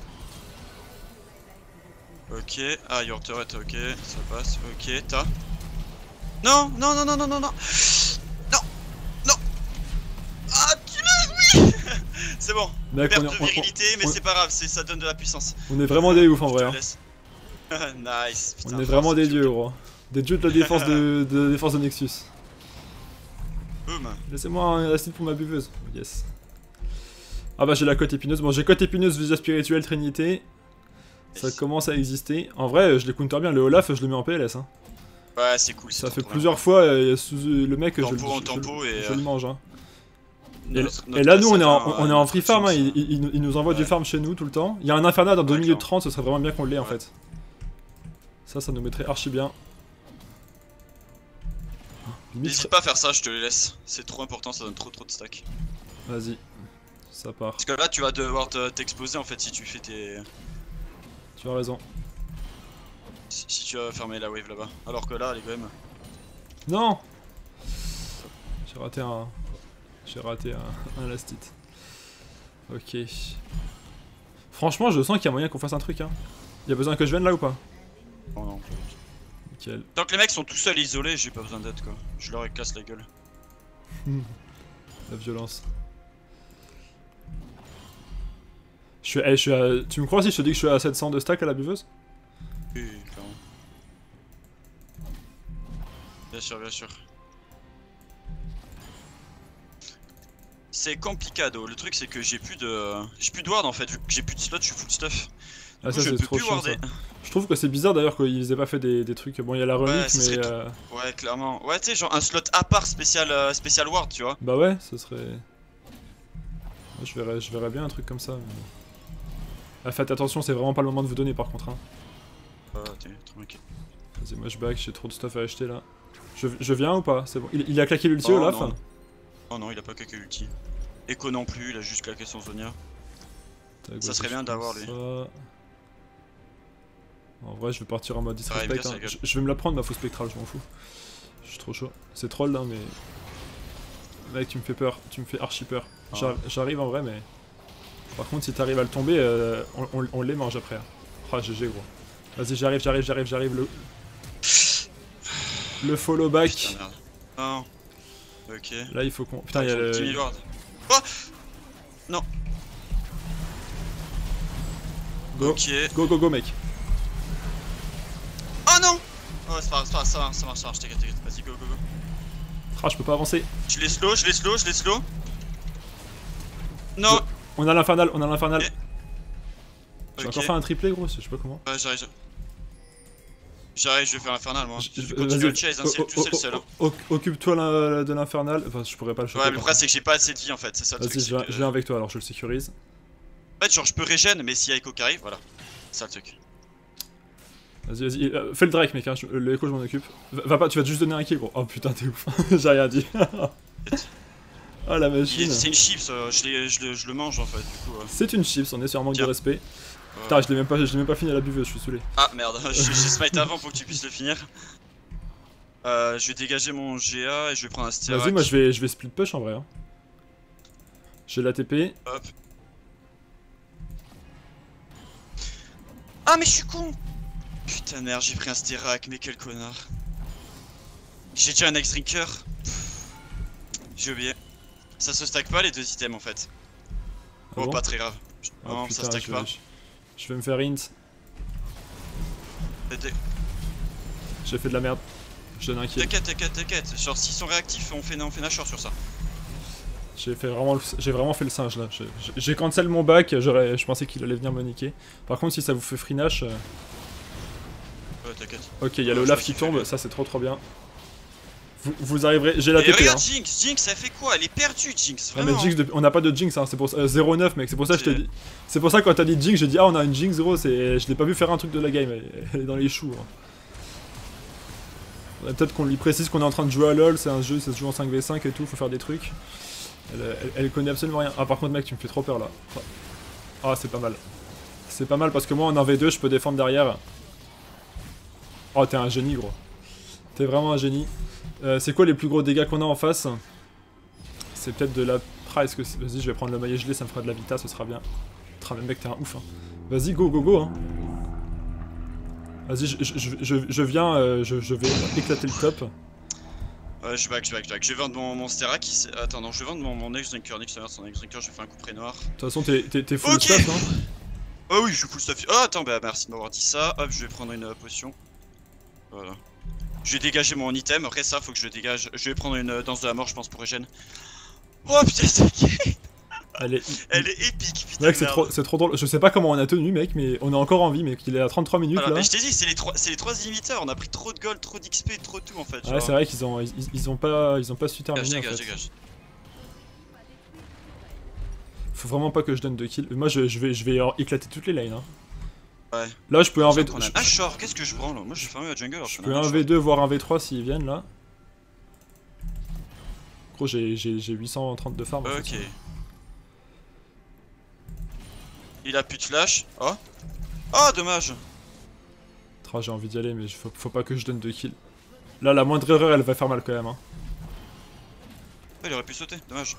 Ok. Ah, your turret, ok. Ça passe. Ok, t'as. Non, non, non, non, non, non, non. Non, non. Ah, tu l'as, oui. C'est bon. Mec, Perte on de est, on- virilité, mais on- c'est pas grave, c'est- ça donne de la puissance. on est vraiment des ouf en Je vrai. te Hein. laisse. Nice. Putain, On est vraiment force, des je- dieux, gros. Des dieux de la défense de, de, la défense de Nexus. Boum. Laissez-moi un acide pour ma buveuse. Yes. Ah bah j'ai la cote épineuse. Bon, j'ai cote épineuse, visa spirituelle, trinité. Ça Yes. commence à exister. En vrai, je les counter bien. Le Olaf, je le mets en P L S. Hein. Ouais, c'est cool. c'est Ça trop, fait trop plusieurs fois, euh, sous, le mec, je, Tempo je- en je- tempo je- et, je euh, le mange. Hein. bien. Et, Notre- et notre là, nous, on est en, Cassadin, on est euh, en free farm. Hein. Jinx, Il, il- il nous envoie du Ouais. farm chez nous tout le temps. Il y a un infernal dans deux Ouais, minutes clairement. trente, ce serait vraiment bien qu'on l'ait en Ouais. fait. Ça, ça nous mettrait archi bien. Limite, N'hésite pas à faire ça, je te les laisse. C'est trop important, ça donne trop trop de stack. vas-y. Ça part. Parce que là, tu vas devoir t'exposer en fait si tu fais tes. Tu as raison. Si, si tu vas fermer la wave là-bas. Alors que là, les gommes. Non. J'ai raté un. J'ai raté un, un last hit. Ok. Franchement, je sens qu'il y a moyen qu'on fasse un truc. Hein. Il y a besoin que je vienne là ou pas? Non, non. Nickel. Tant que les mecs sont tout seuls isolés, j'ai pas besoin d'aide quoi. Je leur casse la gueule. La violence. Je suis, eh, je suis à... Tu me crois si je te dis que je suis à sept cents de stack à la buveuse? Oui, clairement. Bien sûr, bien sûr. C'est complicado. Le truc c'est que j'ai plus de, j'ai plus de ward en fait. Vu que j'ai plus de slot, je suis full stuff. Du Ah coup, ça je c'est peux trop plus chiant warder. ça. Je trouve que c'est bizarre d'ailleurs qu'ils aient pas fait des, des trucs. Bon, il y a la relique, Ouais, mais. serait... Euh... Ouais, clairement. Ouais, tu sais, genre un slot à part spécial, euh, spécial ward, tu vois. Bah ouais, ce serait. Moi, je verrais, je verrais bien un truc comme ça. Mais... Ah, faites attention, c'est vraiment pas le moment de vous donner par contre. Hein. Euh, t'es tranquille. Vas-y, moi je back, j'ai trop de stuff à acheter là. Je, je viens ou pas? C'est bon. Il, il a claqué l'ulti Oh, Olaf? non. Oh non, il a pas claqué l'ulti. Echo non plus, il a juste claqué son Zonia. Tac, Ça ouais, serait je bien d'avoir lui. ça. En vrai, je vais partir en mode Ça disrespect. arrive bien, Hein. ça Je, je vais me la prendre ma faux spectrale, je m'en fous. Je suis trop chaud. C'est troll là, mais. Mec, tu me fais peur, tu me fais archi peur. Ah. J'arrive en vrai, mais. Par contre, si t'arrives à le tomber, euh, on, on, on les mange après. Ah, G G gros. Vas-y, j'arrive, j'arrive, j'arrive, j'arrive. Le... le follow back. Putain, merde. Non. Ok. Là, il faut qu'on. Putain, il y a le. dix mille ward. Oh non. Go. Ok. Go, go, go, mec. Oh non. Oh, c'est pas grave, ça marche, ça marche, ça marche, t'inquiète, t'inquiète. Vas-y, go, go, go. Ah, je peux pas avancer. Je l'ai slow, je l'ai slow, je l'ai slow. Non. On a l'infernal, on a l'infernal. Ok. Tu vas Ok. encore faire un triplé, gros, je sais pas comment. Ouais, j'arrive. J'arrive, je vais faire l'infernal moi. Je- Je je- vais continuer vas-y. le chase, hein, c'est O- tout seul o- seul. hein. o- o- Occupe-toi la- de l'infernal. Enfin, je pourrais pas le choper. Ouais, mais le par problème c'est que j'ai pas assez de vie en fait, c'est ça le contre. truc. Vas-y, je c'est viens, que- je viens avec toi alors, je le sécurise. En fait, genre je peux régène, mais s'il y a Echo qui arrive, voilà. C'est ça le truc. Vas-y, vas-y, euh, fais le Drake, mec, hein, je- le Echo, je m'en occupe. Va, va pas, tu vas juste donner un kill, gros. Oh putain, t'es ouf. J'ai rien dit. Oh la Il est- machine. C'est une chips, euh, je, l'ai- je, le- je le mange en fait, du coup. euh. C'est une chips, on est sur un manque de Tiens. respect. Ouais. Putain, je l'ai même, pas- je l'ai même pas fini à la buveuse, je suis saoulé. Ah merde, j'ai j'ai smite avant pour que tu puisses le finir. Euh, je vais dégager mon G A et je vais prendre un Sterak. Vas-y, moi je vais, je vais split push en vrai. Hein. J'ai l'A T P. Hop. Ah mais je suis con. Putain de merde, j'ai pris un Sterak, mais quel connard. J'ai déjà un X-Drinker. J'ai oublié. Ça se stack pas les deux items en fait. Ah Oh bon pas très grave. Ah, Non, putain, ça stack je, pas. je- je vais me faire int. J'ai fait de la merde. Je donne un kill. T'inquiète, t'inquiète, t'inquiète. Genre s'ils sont réactifs, on fait, on fait Nashor sur ça. J'ai fait vraiment, le- j'ai vraiment fait le singe là. J'ai- J'ai j'ai cancel mon bac. J'aurais, je pensais qu'il allait venir me niquer. Par contre, si ça vous fait free Nash, euh, Ouais, t'inquiète. ok, il y a Ouais, le je Olaf me qui suis fait tombe. bien. Ça, c'est trop trop bien. Vous, vous arriverez. J'ai la Et T P. Hein. regarde Jinx, Jinx, elle fait quoi? Elle est perdue, Jinx. Ah, mais Vraiment. Jinx, depuis- on n'a pas de Jinx, hein. C'est pour ça. euh, zéro neuf, mec. C'est pour ça que je te C'est- dis. C'est pour ça que quand t'as dit Jinx, j'ai dit ah on a une Jinx zéro. C'est, je l'ai pas vu faire un truc de la game. Elle, elle est dans les choux. Hein. Faudrait peut-être qu'on lui précise qu'on est en train de jouer à LoL. C'est un jeu, ça se joue en cinq v cinq et tout. Faut faire des trucs. Elle, elle, elle connaît absolument rien. Ah par contre mec, tu me fais trop peur là. Ah c'est pas mal. C'est pas mal parce que moi en un v deux, je peux défendre derrière. Oh t'es un génie gros. T'es vraiment un génie. Euh, c'est quoi les plus gros dégâts qu'on a en face? C'est peut-être de la... Ah, est-ce que c'est- vas-y, je vais prendre le maillet gelé, ça me fera de la vita, ce sera bien. Tra, mais mec, t'es un ouf, hein. Vas-y, go, go, go, hein. Vas-y, je, je, je, je, je viens, euh, je, je vais éclater le top. Ouais, je back, je back, je back. Je vais vendre mon, mon Sterak. qui s'est- Attends, non, je vais vendre mon, mon X-Drinker. Nick, ça son X-Drinker, je vais faire un coup près noir. De toute façon, t'es t'es- t'es full Ok. stuff, hein. Oh oui, je suis full stuff. Oh, attends, bah merci de m'avoir dit ça. Hop, je vais prendre une euh, potion. Voilà. Je vais dégager mon item. Après ça, faut que je le dégage. Je vais prendre une euh, danse de la mort, je pense, pour Regen. Oh putain, c'est Elle est... Elle est épique, putain. Mec, c'est merde. trop, c'est trop drôle. Je sais pas comment on a tenu, mec, mais on est encore en vie, mec. Il est à trente-trois minutes, Voilà, là. mais je t'ai dit, c'est les trois, c'est les trois limiteurs. On a pris trop de gold, trop d'X P, trop de tout en fait. Ouais, c'est vrai qu'ils ont, ils, ils ont pas, ils ont pas su Dégage, terminer, en dégage, fait. dégage. Faut vraiment pas que je donne de kills. Moi, je, je vais, je vais éclater toutes les lanes, hein. Ouais. Là, je peux un V deux. On a un Nashor, qu'est-ce que je branle? Moi, je vais fermer la jungle. alors Je qu'on a peux un Nashor. V deux voire un V trois s'ils viennent là. Gros, j'ai j'ai- j'ai huit cent trente de farm. en Ok. fait. Il a plus de flash. Oh. Oh, dommage. Tra, j'ai envie d'y aller, mais faut, faut pas que je donne deux kills. Là, la moindre erreur, elle va faire mal quand même. Hein. Oh, il aurait pu sauter, dommage.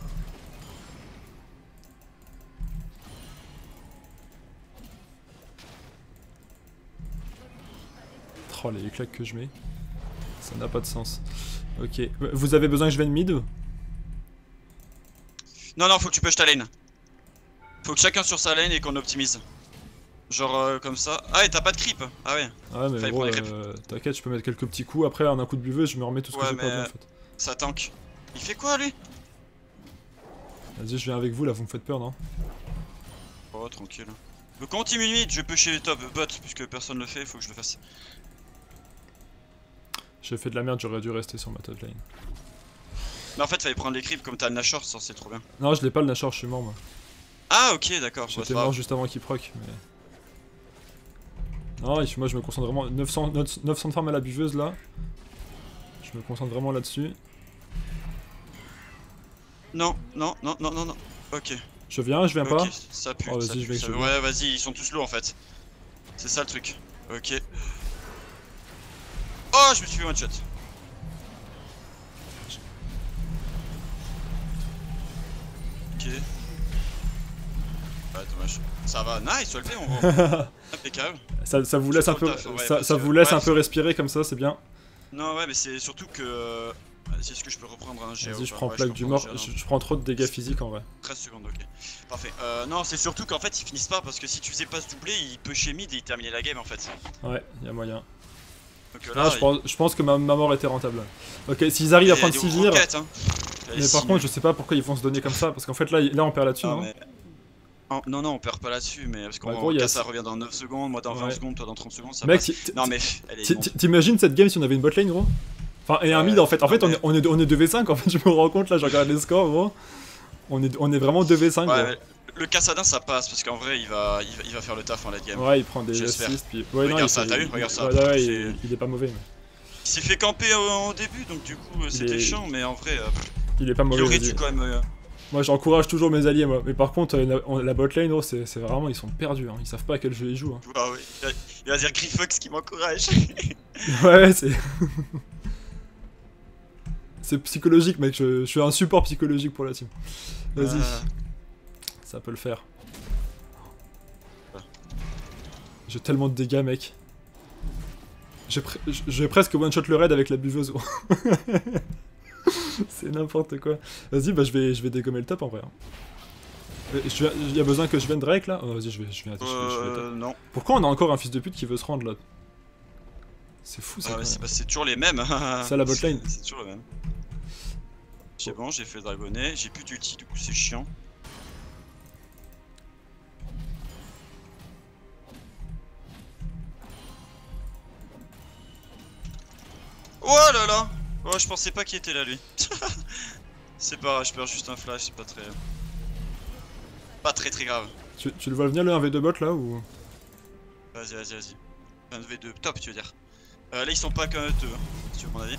Oh, les claques que je mets. Ça n'a pas de sens. Ok. Vous avez besoin que je vienne mid? Non, non, faut que tu push ta lane. Faut que chacun sur sa lane et qu'on optimise. Genre euh, comme ça. Ah, et t'as pas de creep. Ah ouais. Ouais, mais gros, euh, t'inquiète, je peux mettre quelques petits coups. Après, en un coup de buveuse, je me remets tout ce ouais, que j'ai mais... perdu en fait. Ça tank. Il fait quoi lui? Vas-y, je viens avec vous là, vous me faites peur, non? Oh, tranquille. Donc, quand on team une mid, je peux chez les top bot, puisque personne le fait, faut que je le fasse. J'ai fait de la merde, j'aurais dû rester sur ma top lane. Mais en fait, fallait prendre les creeps comme t'as le Nashor, ça c'est trop bien. Non, je l'ai pas le Nashor, je suis mort moi. Ah, ok, d'accord. J'étais mort juste avant qu'il proc, mais. Non, moi je me concentre vraiment. neuf cents, neuf cents de farm à la buveuse là. Je me concentre vraiment là-dessus. Non, non, non, non, non, non. Ok. Je viens, je viens okay, pas. Ça pue. Oh, ça pue, pue, ça... Ouais, vas-y, ils sont tous lourds en fait. C'est ça le truc. Ok. Oh, je me suis fait one shot. Ok. Ouais, dommage. Ça va, nice, le fait, on va. Impeccable. Ça, ça vous laisse un peu, taf, ouais, ça, ça que... vous laisse ouais, un peu respirer comme ça, c'est bien. Non, ouais, mais c'est surtout que. Est-ce que je peux reprendre un G? Vas-y, je prends ouais, plaque je du mort, je, je prends trop de dégâts physiques en vrai. treize secondes, ok. Parfait. Euh, non, c'est surtout qu'en fait ils finissent pas parce que si tu faisais pas se doubler, il peut chez mid et il terminait la game en fait. Ouais, y'a moyen. Donc, là, là, je, il... pense, je pense que ma, ma mort était rentable. Ok, s'ils arrivent à prendre six vires. Hein. Mais par contre, je sais pas pourquoi ils vont se donner comme ça parce qu'en fait là, là on perd là-dessus, non mais... Non, non, on perd pas là-dessus, mais parce qu'en ouais, cas, a... ça revient dans neuf secondes, moi dans vingt ouais. secondes, toi dans trente secondes, ça Mec, passe. Non, mais t'imagines cette game si on avait une botlane, gros? Enfin, et un mid en fait. En fait, on est, on est, on est deux v cinq en fait, je me rends compte là, je regarde les scores, gros. On est, on est vraiment deux v cinq. Ouais, le Kassadin ça passe parce qu'en vrai il va, il va, il va faire le taf en late game. Ouais, il prend des assists puis. Ouais, regarde non, ça, il... t'as vu? Regarde ça. Ouais, ouais, il, il est pas mauvais. Mais... Il s'est fait camper au, au début donc du coup c'était est... chiant, mais en vrai. Euh, il est pas mauvais. Il aurait dû quand même. Euh... Moi j'encourage toujours mes alliés, moi. Mais par contre, la, la botlane, oh, c'est vraiment, ils sont perdus. Hein. Ils savent pas à quel jeu ils jouent. Hein. Ah oui, il va, il va dire Griffox qui m'encourage. Ouais, c'est. C'est psychologique, mec. Je, je suis un support psychologique pour la team. Vas-y. Euh... Ça peut le faire. Ouais. J'ai tellement de dégâts, mec. J'ai pre presque one-shot le raid avec la buveuse. C'est n'importe quoi. Vas-y, bah je vais, je vais dégommer le top en vrai. Il y a besoin que je vienne Drake là? Oh, vas-y, je vais, je viens. Euh, je vais non. Pourquoi on a encore un fils de pute qui veut se rendre là? C'est fou ça. Ah, c'est bah, toujours les mêmes. C'est la botlane. C'est toujours le même. C'est bon, j'ai fait le dragonnet. J'ai plus d'ulti, du coup c'est chiant. Oh là là! Oh, je pensais pas qu'il était là lui. C'est pas grave, je perds juste un flash, c'est pas très. Pas très très grave. Tu, tu le vois venir le un v deux bot là ou? Vas-y, vas-y, vas-y. un v deux top, tu veux dire. Euh, là, ils sont pas qu'un deux, hein, si tu veux mon avis.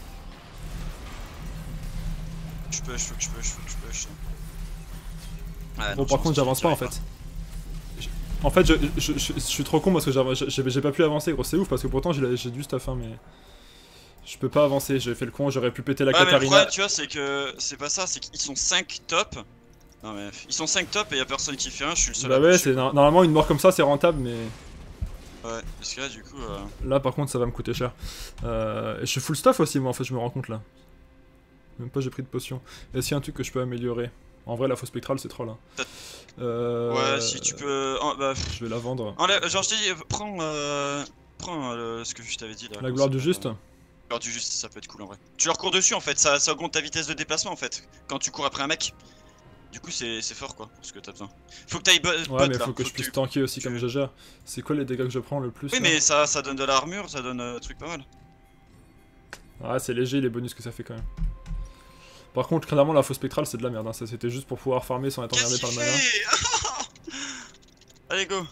Je push, faut que je push, faut que je push. Ah, bon, non, par contre, j'avance pas en fait. Pas. En fait, je, je, je, je suis trop con parce que j'ai pas pu avancer, gros. C'est ouf parce que pourtant j'ai du stuff, hein, mais. Je peux pas avancer, j'ai fait le con, j'aurais pu péter la ouais, Katarina. Mais le problème, tu vois, c'est que c'est pas ça, c'est qu'ils sont cinq top. Non, mais ils sont cinq top et y'a personne qui fait un, je suis le seul bah à ouais, c'est normalement une mort comme ça, c'est rentable, mais. Ouais, parce que là, du coup. Euh... Là, par contre, ça va me coûter cher. Euh, et je suis full stuff aussi, moi, en fait, je me rends compte là. Même pas, j'ai pris de potion. Est-ce qu'il y a un truc que je peux améliorer? En vrai, la fausse spectrale, c'est troll. Hein. Euh... Ouais, si tu peux. Oh, bah... Je vais la vendre. Enlève... Genre, je t'ai dit, prends, euh... prends euh, ce que je t'avais dit là. La gloire du juste. La gloire du juste, ça peut être cool en vrai. Tu leur cours dessus en fait, ça, ça augmente ta vitesse de déplacement en fait. Quand tu cours après un mec. Du coup, c'est fort quoi, pour ce que t'as besoin. Faut que t'ailles bot. Ouais, mais là. faut que faut je puisse tu... tanker aussi tu... comme G G. C'est quoi les dégâts que je prends le plus? Oui, là mais ça, ça donne de l'armure, ça donne un euh, truc pas mal. Ouais, c'est léger les bonus que ça fait quand même. Par contre, clairement, la fausse spectrale, c'est de la merde. Hein. Ça, c'était juste pour pouvoir farmer sans être emmerdé par le malin. Allez, go.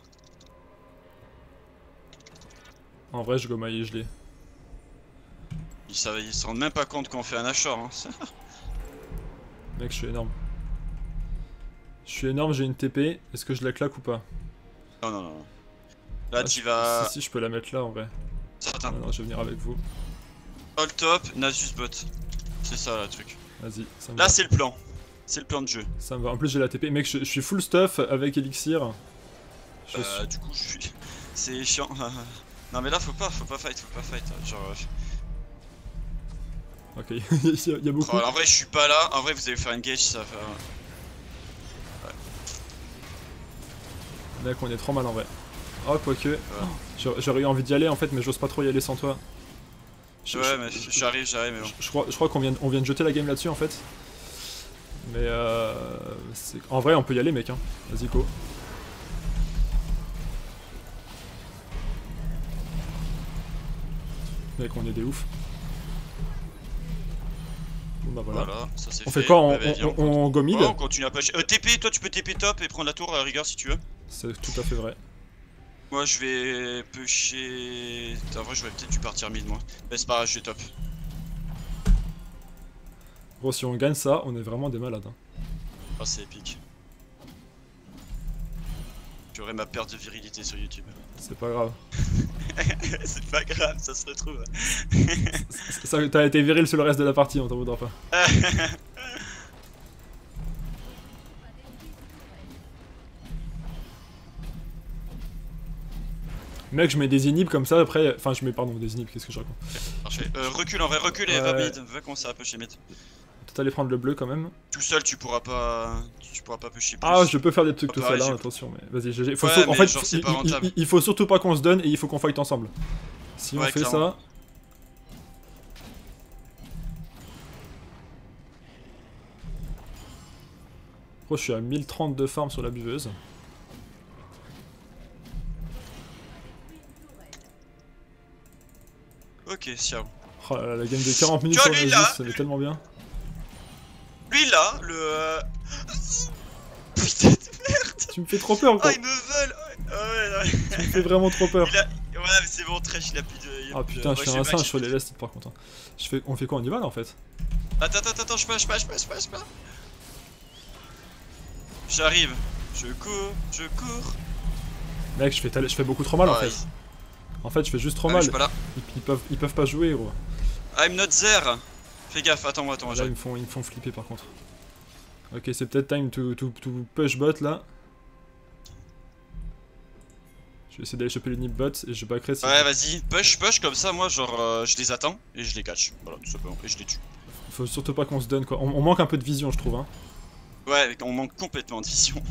En vrai, je gomaille et je l'ai. Ils se rendent même pas compte qu'on fait un Nashor. Hein. Mec, je suis énorme. Je suis énorme, j'ai une T P. Est-ce que je la claque ou pas? Non, non, non. Là, Ah, tu je- vas. Si, si, je peux la mettre là en vrai. Certain. Ah, non, je vais venir avec vous. All top, Nasus bot. C'est ça le truc. Vas-y, ça me Là, va. c'est le plan. C'est le plan de jeu. Ça me va. En plus, j'ai la T P. Mec, je, je suis full stuff avec Elixir. Je Euh, suis- du coup, je suis. C'est chiant. Non, mais là, faut pas, faut pas fight, faut pas fight. Genre. Ok, il y, a- il y a beaucoup. Oh, en vrai, je suis pas là. En vrai, vous allez faire une gauge, ça va faire. Mec, on est trop mal en vrai. Oh, quoique. Oh, j'aurais eu envie d'y aller en fait, mais j'ose pas trop y aller sans toi. Je, Ouais, je- mais j'arrive, j'arrive, mais bon. Je, je crois, je crois qu'on vient, on vient de jeter la game là-dessus en fait. Mais euh, c'est- en vrai, on peut y aller, mec. Hein. Vas-y, go. Mec, on est des ouf. Bon bah voilà. Voilà, ça c'est On fait. fait quoi? On, Bah, bah, viens, on, on go mid? Ouais, on continue à pusher. Euh, T P, toi tu peux T P top et prendre la tour à la rigueur si tu veux. C'est tout à fait vrai. Moi je vais pusher. En vrai, j'aurais peut-être dû partir mid moi. Mais c'est pas grave, je vais top. Gros, si on gagne ça, on est vraiment des malades. Hein. Oh, c'est épique. J'aurai ma perte de virilité sur YouTube. C'est pas grave. C'est pas grave, ça se retrouve. Ça, t'as été viril sur le reste de la partie, on t'en voudra pas. Mec, je mets des inhibs comme ça après. Enfin, je mets, pardon, des inhibs, qu'est-ce que je raconte? Parfait. Euh, recule en vrai, recule et Ouais. va mid. Va commencer à pusher mid. Peut-être aller prendre le bleu quand même. Tout seul, tu pourras pas. Tu pourras pas pusher plus. Ah, je peux faire des trucs Ah, tout pareil, seul, hein, j'ai- attention, mais vas-y, G G. Faut Ouais, sur- en mais fait, genre, c'est il, pas il- rentable. il- il faut surtout pas qu'on se donne et il faut qu'on fight ensemble. Si on Ouais, fait clairement. ça. Gros, je suis à mille trente de farm sur la buveuse. Ok, ciao. Oh là là, la game de quarante minutes Tu sur vois, lui, Nasus, là, ça va tellement bien. Lui là, le. euh, Putain de merde! Tu me fais trop peur, Ah, quoi. ils me veulent! Ah ouais, ouais. Tu me fais vraiment trop peur. Il a... Ouais, mais c'est bon, Trash, il a plus de. il a Ah plus de- putain, ouais, je suis sais un pas singe qui- sur l'élastique par contre. hein. Je fais... On fait quoi? On y va là en fait? Attends, attends, attends, je passe, je passe, je passe, je passe, je passe. J'arrive, je cours, je cours. Mec, je fais, tal- je fais beaucoup trop mal en Ouais, fait. En fait, je fais juste trop ah, mal. je suis pas là. Ils, ils peuvent, ils peuvent pas jouer, gros. I'm not there. Fais gaffe, attends-moi, attends-moi. Là, ils j'arrive. me font, ils me font flipper par contre. Ok, c'est peut-être time to, to, to push bot là. Je vais essayer d'aller choper les nip bots et je backerai si. Ouais, vas-y, push, push comme ça, moi, genre, euh, je les attends et je les catch. Voilà, tout simplement, et je les tue. Faut surtout pas qu'on se donne quoi. On, on manque un peu de vision, je trouve. Hein. Ouais, on manque complètement de vision.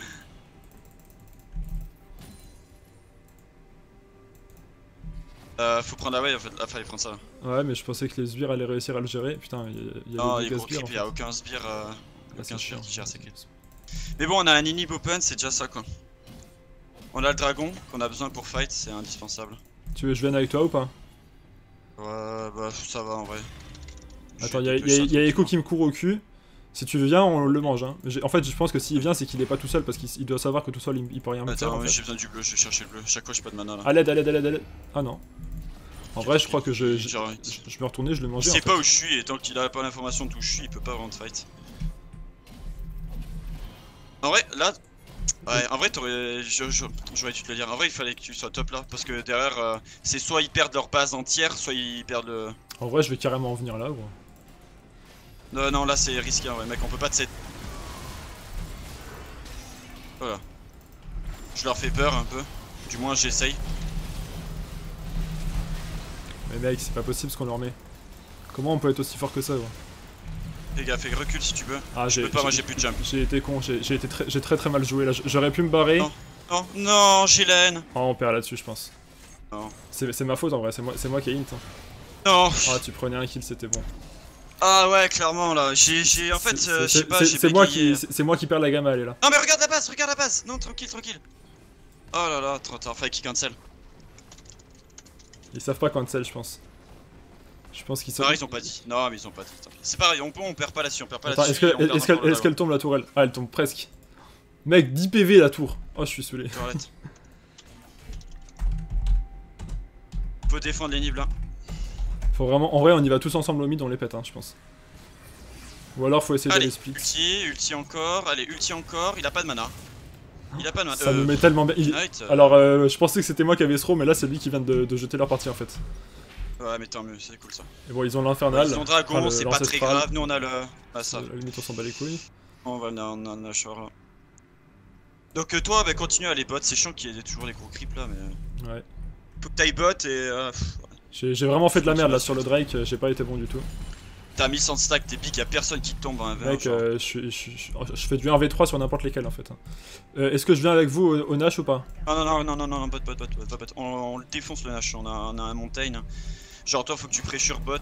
Euh, faut prendre la wave, en fait, ah, fallait prendre ça. Ouais, mais je pensais que les sbires allaient réussir à le gérer. Putain, il y a, il y a Non, des les méga gros sbires. creep, En y'a fait. aucun sbire, euh, Là, aucun c'est sbire chiant. qui gère ses creeps. Mais bon, on a un inhib open, c'est déjà ça quoi. On a le dragon qu'on a besoin pour fight, c'est indispensable. Tu veux que je vienne avec toi ou pas? Ouais, bah ça va en vrai. Je Attends, vais il y a, te push y a- y a un Echo truc, qui me court au cul. Si tu viens, on le mange. Hein. J'ai- En fait, je pense que s'il vient, c'est qu'il est pas tout seul parce qu'il il doit savoir que tout seul, il, il peut rien me faire. Attends, En oui, fait. j'ai besoin du bleu, je vais chercher le bleu. Chaque fois, j'ai pas de mana là. À l'aide, à l'aide, à l'aide, à l'aide. Ah non. En vrai, je crois que je, je, Genre, je- je me retournais, je le il mangeais. sait En fait. pas où je suis et tant qu'il a pas l'information d'où je suis, il peut pas vraiment fight. En vrai, là. Ouais, en vrai, t'aurais. je- je- J'aurais dû te le dire. En vrai, il fallait que tu sois top là. Parce que derrière, euh, c'est soit ils perdent leur base entière, soit ils perdent le. En vrai, je vais carrément en venir là, gros. Non, non, là c'est risqué, ouais, mec, on peut pas te set. Voilà. Je leur fais peur un peu. Du moins, j'essaye. Mais mec, c'est pas possible ce qu'on leur met. Comment on peut être aussi fort que ça, gros? Fais gaffe, fais recule si tu veux. Ah, Je j'ai peux pas, moi j'ai plus de jump. j'ai été con, j'ai j'ai été très, j'ai très très mal joué là. J'aurais pu me barrer. Non. Non, non, j'ai la haine. Oh, on perd là-dessus, je pense. Non. C'est c'est ma faute en vrai, c'est moi, c'est moi qui ai int. hein. Non. Ah, tu prenais un kill, c'était bon. Ah ouais, clairement là. J'ai, j'ai, en fait, C'est- euh, je c'est- sais pas, c'est- j'ai C'est moi bégayé. qui, c'est c'est moi qui perds la gamme, elle est là. Non mais regarde la base, regarde la base. Non, tranquille, tranquille. Oh là là, trop tard, fallait qu'il cancel. Ils savent pas cancel, je pense. Je pense qu'ils Non, savent. ils ont pas dit. Non, mais ils ont pas dit. tant pis. C'est pareil, on, peut, on perd pas là-dessus, on perd pas Attends, là-dessus. est-ce que- et on perd est-ce qu'elle encore le est-ce qu'elle tombe la tour elle Ah, elle tombe presque. Mec, dix P V la tour. Oh, je suis saoulé. dragon. Arrête. Faut défendre les niveaux là. Faut vraiment. En vrai, on y va tous ensemble au mid, on les pète, hein, je pense. Ou alors, faut essayer Allez, d'aller split. ulti, ulti encore, allez, ulti encore, il a pas de mana. Il a pas de Ça euh, nous met tellement bien. Il... Knight, euh, Alors, euh, je pensais que c'était moi qui avais ce mais là, c'est lui qui vient de, de jeter leur partie en fait. Ouais, mais tant mieux, c'est cool ça. Et bon, ils ont l'infernal. Ils ont dragon, enfin, le- c'est pas très l'ancestral. grave. Nous on a le. Ah, ça. À la limite, on s'en bat les couilles. On va on a un Nashor. Donc, euh, toi, bah, continue à aller bot. C'est chiant qu'il y ait toujours les gros creeps là, mais. Ouais. Faut que t'ailles bot et. Euh, pff, J'ai j'ai vraiment fait de la merde là sur le Drake, j'ai pas été bon du tout. T'as mis cent stack, t'es pique, y'a personne qui te tombe en un Mec, euh, je, suis- je, suis- je fais du un v trois sur n'importe lesquels en fait. Euh, Est-ce que je viens avec vous au, au Nash ou pas? Non, non, non, non, non, non, bot, bot, bot, bot, bot. On, on le défonce le Nash, on a, on a un Montaigne. Genre, toi, faut que tu pressures bot.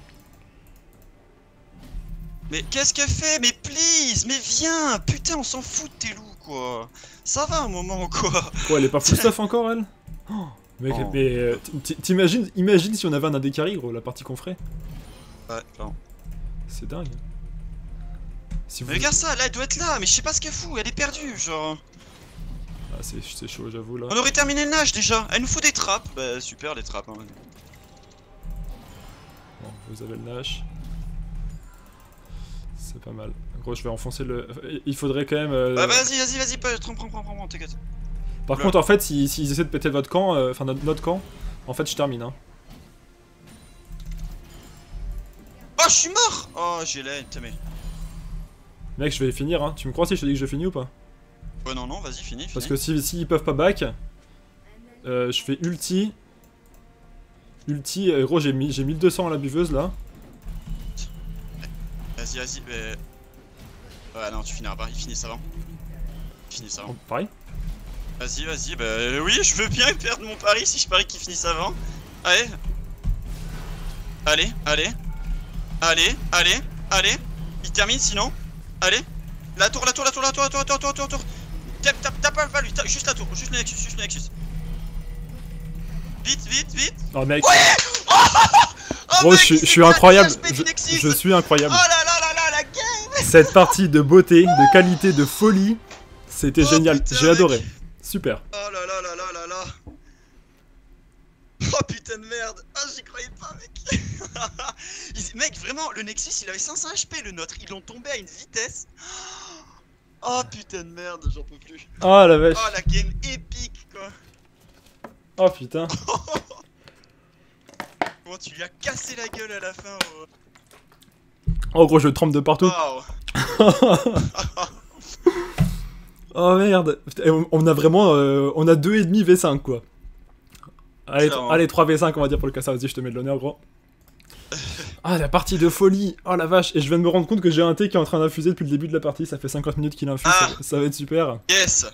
Mais qu'est-ce qu'elle fait? Mais please, mais viens! Putain, on s'en fout de tes loups, quoi! Ça va un moment, quoi! Quoi, elle est pas full stuff encore elle? Oh, mec, Oh. mais euh, t- t'imagines imagine si on avait un A D carry gros, la partie qu'on ferait? Ouais, clairement. C'est dingue. Si vous... Mais regarde ça, là, elle doit être là, mais je sais pas ce qu'elle fout, elle est perdue, genre. Ah, c'est c'est chaud, j'avoue là. On aurait terminé le Nash déjà, elle nous faut des trappes. Bah, super, les trappes, hein. Bon, vous avez le Nash. C'est pas mal. Gros, je vais enfoncer le. Il faudrait quand même. euh, Bah, vas-y, vas-y, vas-y, prends, prends, prends, prends, prends, t'inquiète. Par Là. contre, en fait, s'ils si, s'ils essaient de péter votre camp, euh, enfin notre, notre camp, en fait, je termine. Hein. Oh, je suis mort! Oh, j'ai l'aide, mais. Mec, je vais finir. Hein. Tu me crois si je te dis que je finis ou pas? Ouais, non, non, vas-y, finis. Parce finis. que s'ils si, ils peuvent pas back, euh, je fais ulti. Ulti, euh, gros, j'ai mis j'ai mille deux cents à la buveuse là. Vas-y, vas-y, mais. Ouais, non, tu finiras pas, ils finissent avant. Ils finissent avant. Oh, pareil. Vas-y, vas-y, bah oui, je veux bien perdre mon pari si je parie qu'ils finissent avant. Allez. Allez, allez. Allez, allez, allez. Il termine sinon. Allez. La tour, la tour, la tour, la tour, la tour, la tour, la tour, la tour, la tour. Tape, tape, tape pas, pas lui, tape, juste la tour, juste le Nexus, juste le Nexus. Vite, vite, vite. Oh mec, Oh, gros, mec, je suis- il je s'est suis fait incroyable. un T H P Je, du Nexus. je suis incroyable. Oh là là là là, la game. Cette partie de beauté, de qualité, de folie, c'était Oh, génial. putain, J'ai mec. adoré. Super. Oh là là là là là là. Oh putain de merde. Ah, j'y croyais pas, mec. Il- Mec, vraiment, le Nexus il avait cinq cents H P, le nôtre. Ils l'ont tombé à une vitesse. Oh putain de merde, j'en peux plus. Oh la vache. Oh la game épique, quoi. Oh putain. Comment tu lui as cassé la gueule à la fin. Oh, Oh gros, je trempe de partout. wow. Oh merde. Putain, on- On a vraiment. euh, on a deux virgule cinq V cinq quoi. Allez, Clairement. allez trois V cinq on va dire pour le cas ça. Vas-y, je te mets de l'honneur, gros. Ah, la partie de folie. Oh la vache. Et je viens de me rendre compte que j'ai un thé qui est en train d'infuser depuis le début de la partie. Ça fait cinquante minutes qu'il infuse. Ah. Ça, ça va être super. Yes.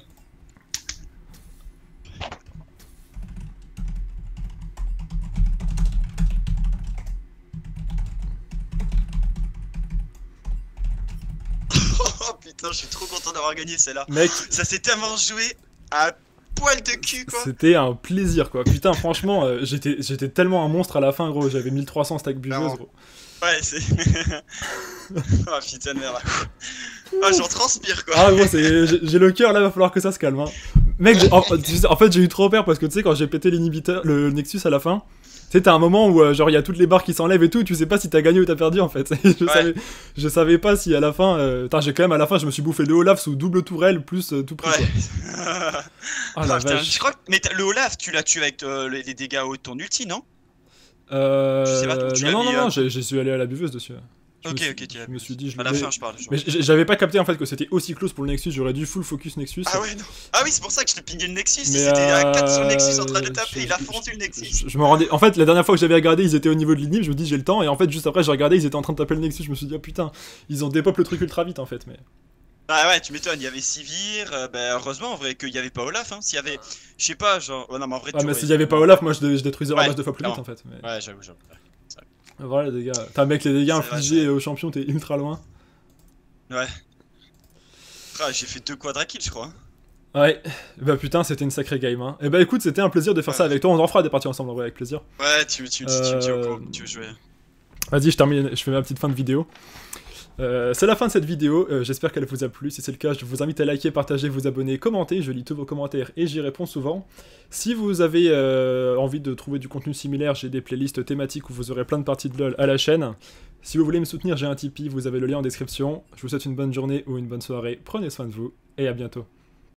Oh putain, je suis trop content d'avoir gagné celle-là. Mec, Ça s'est tellement joué à poil de cul, quoi. c'était un plaisir quoi. Putain, franchement, euh, j'étais j'étais tellement un monstre à la fin, gros. J'avais mille trois cents stack buveuse, Clairement. gros. Ouais, c'est. Oh putain de merde. Ah, j'en transpire, quoi. Ah gros, c'est- j'ai j'ai le cœur là, va falloir que ça se calme. Hein. Mec, j'ai- en, tu sais, en fait j'ai eu trop peur parce que tu sais quand j'ai pété l'inhibiteur, le Nexus à la fin, tu sais t'as un moment où euh, genre il y a toutes les barres qui s'enlèvent et tout, tu sais pas si t'as gagné ou t'as perdu en fait. je, Ouais. savais, je savais pas si à la fin, euh, putain j'ai quand même à la fin je me suis bouffé le Olaf sous double tourelle plus euh, tout pris. Ouais. Quoi. Ah la Ah, putain, vache. je crois que. Mais t'as- le Olaf, tu l'as tué avec euh, les les dégâts hauts de ton ulti, non? Euh, Je sais pas d'où tu non l'as non mis, non, euh. non j'ai j'ai su aller à la buveuse dessus. Je me Ok, suis- ok, tu l'as Je me suis dit je À la le fin, mets- je parle. je Mais parle. j- j'avais pas capté en fait que c'était aussi close pour le Nexus, j'aurais dû full focus Nexus. Ah ouais, non. Ah oui, c'est pour ça que je te pingais le Nexus. Mais, C'était à quatre sur le euh, Nexus en train de taper, je- il a je- fondu le Nexus. Je, je me rendais. En fait, la dernière fois que j'avais regardé, ils étaient au niveau de l'inhib. Je me dis, j'ai le temps. Et en fait, juste après, j'ai regardé, ils étaient en train de taper le Nexus. Je me suis dit, oh putain, ils ont dépop le truc ultra vite en fait. Mais Ah ouais, tu m'étonnes, il y avait Sivir, euh, bah heureusement en vrai qu'il y avait pas Olaf, hein. S'il y avait, je sais pas, genre, ouais, non mais en vrai. ah, tu mais aurais- s'il y avait pas Olaf, moi je, dé- je détruisais leur Ouais, base deux fois plus vite clairement. en fait. Mais... Ouais, j'avoue, j'avoue. Voilà, les dégâts. T'as mec, les dégâts C'est vrai, infligés c'est- aux champions, t'es ultra loin. Ouais. Ah, j'ai fait deux quadra-kills, je crois. Ouais, bah putain, c'était une sacrée game. Hein. Et bah écoute, c'était un plaisir de faire ça avec toi. On en fera des parties ensemble en vrai, avec plaisir. Ouais, tu, tu, tu, tu, tu me dis au Euh, courant que tu veux jouer. Vas-y, je termine, je fais ma petite fin de vidéo. Euh, c'est la fin de cette vidéo, euh, j'espère qu'elle vous a plu. Si c'est le cas, je vous invite à liker, partager, vous abonner, commenter. Je lis tous vos commentaires et j'y réponds souvent. Si vous avez euh, envie de trouver du contenu similaire, j'ai des playlists thématiques où vous aurez plein de parties de LoL à la chaîne. Si vous voulez me soutenir, j'ai un Tipeee, vous avez le lien en description. Je vous souhaite une bonne journée ou une bonne soirée. Prenez soin de vous et à bientôt.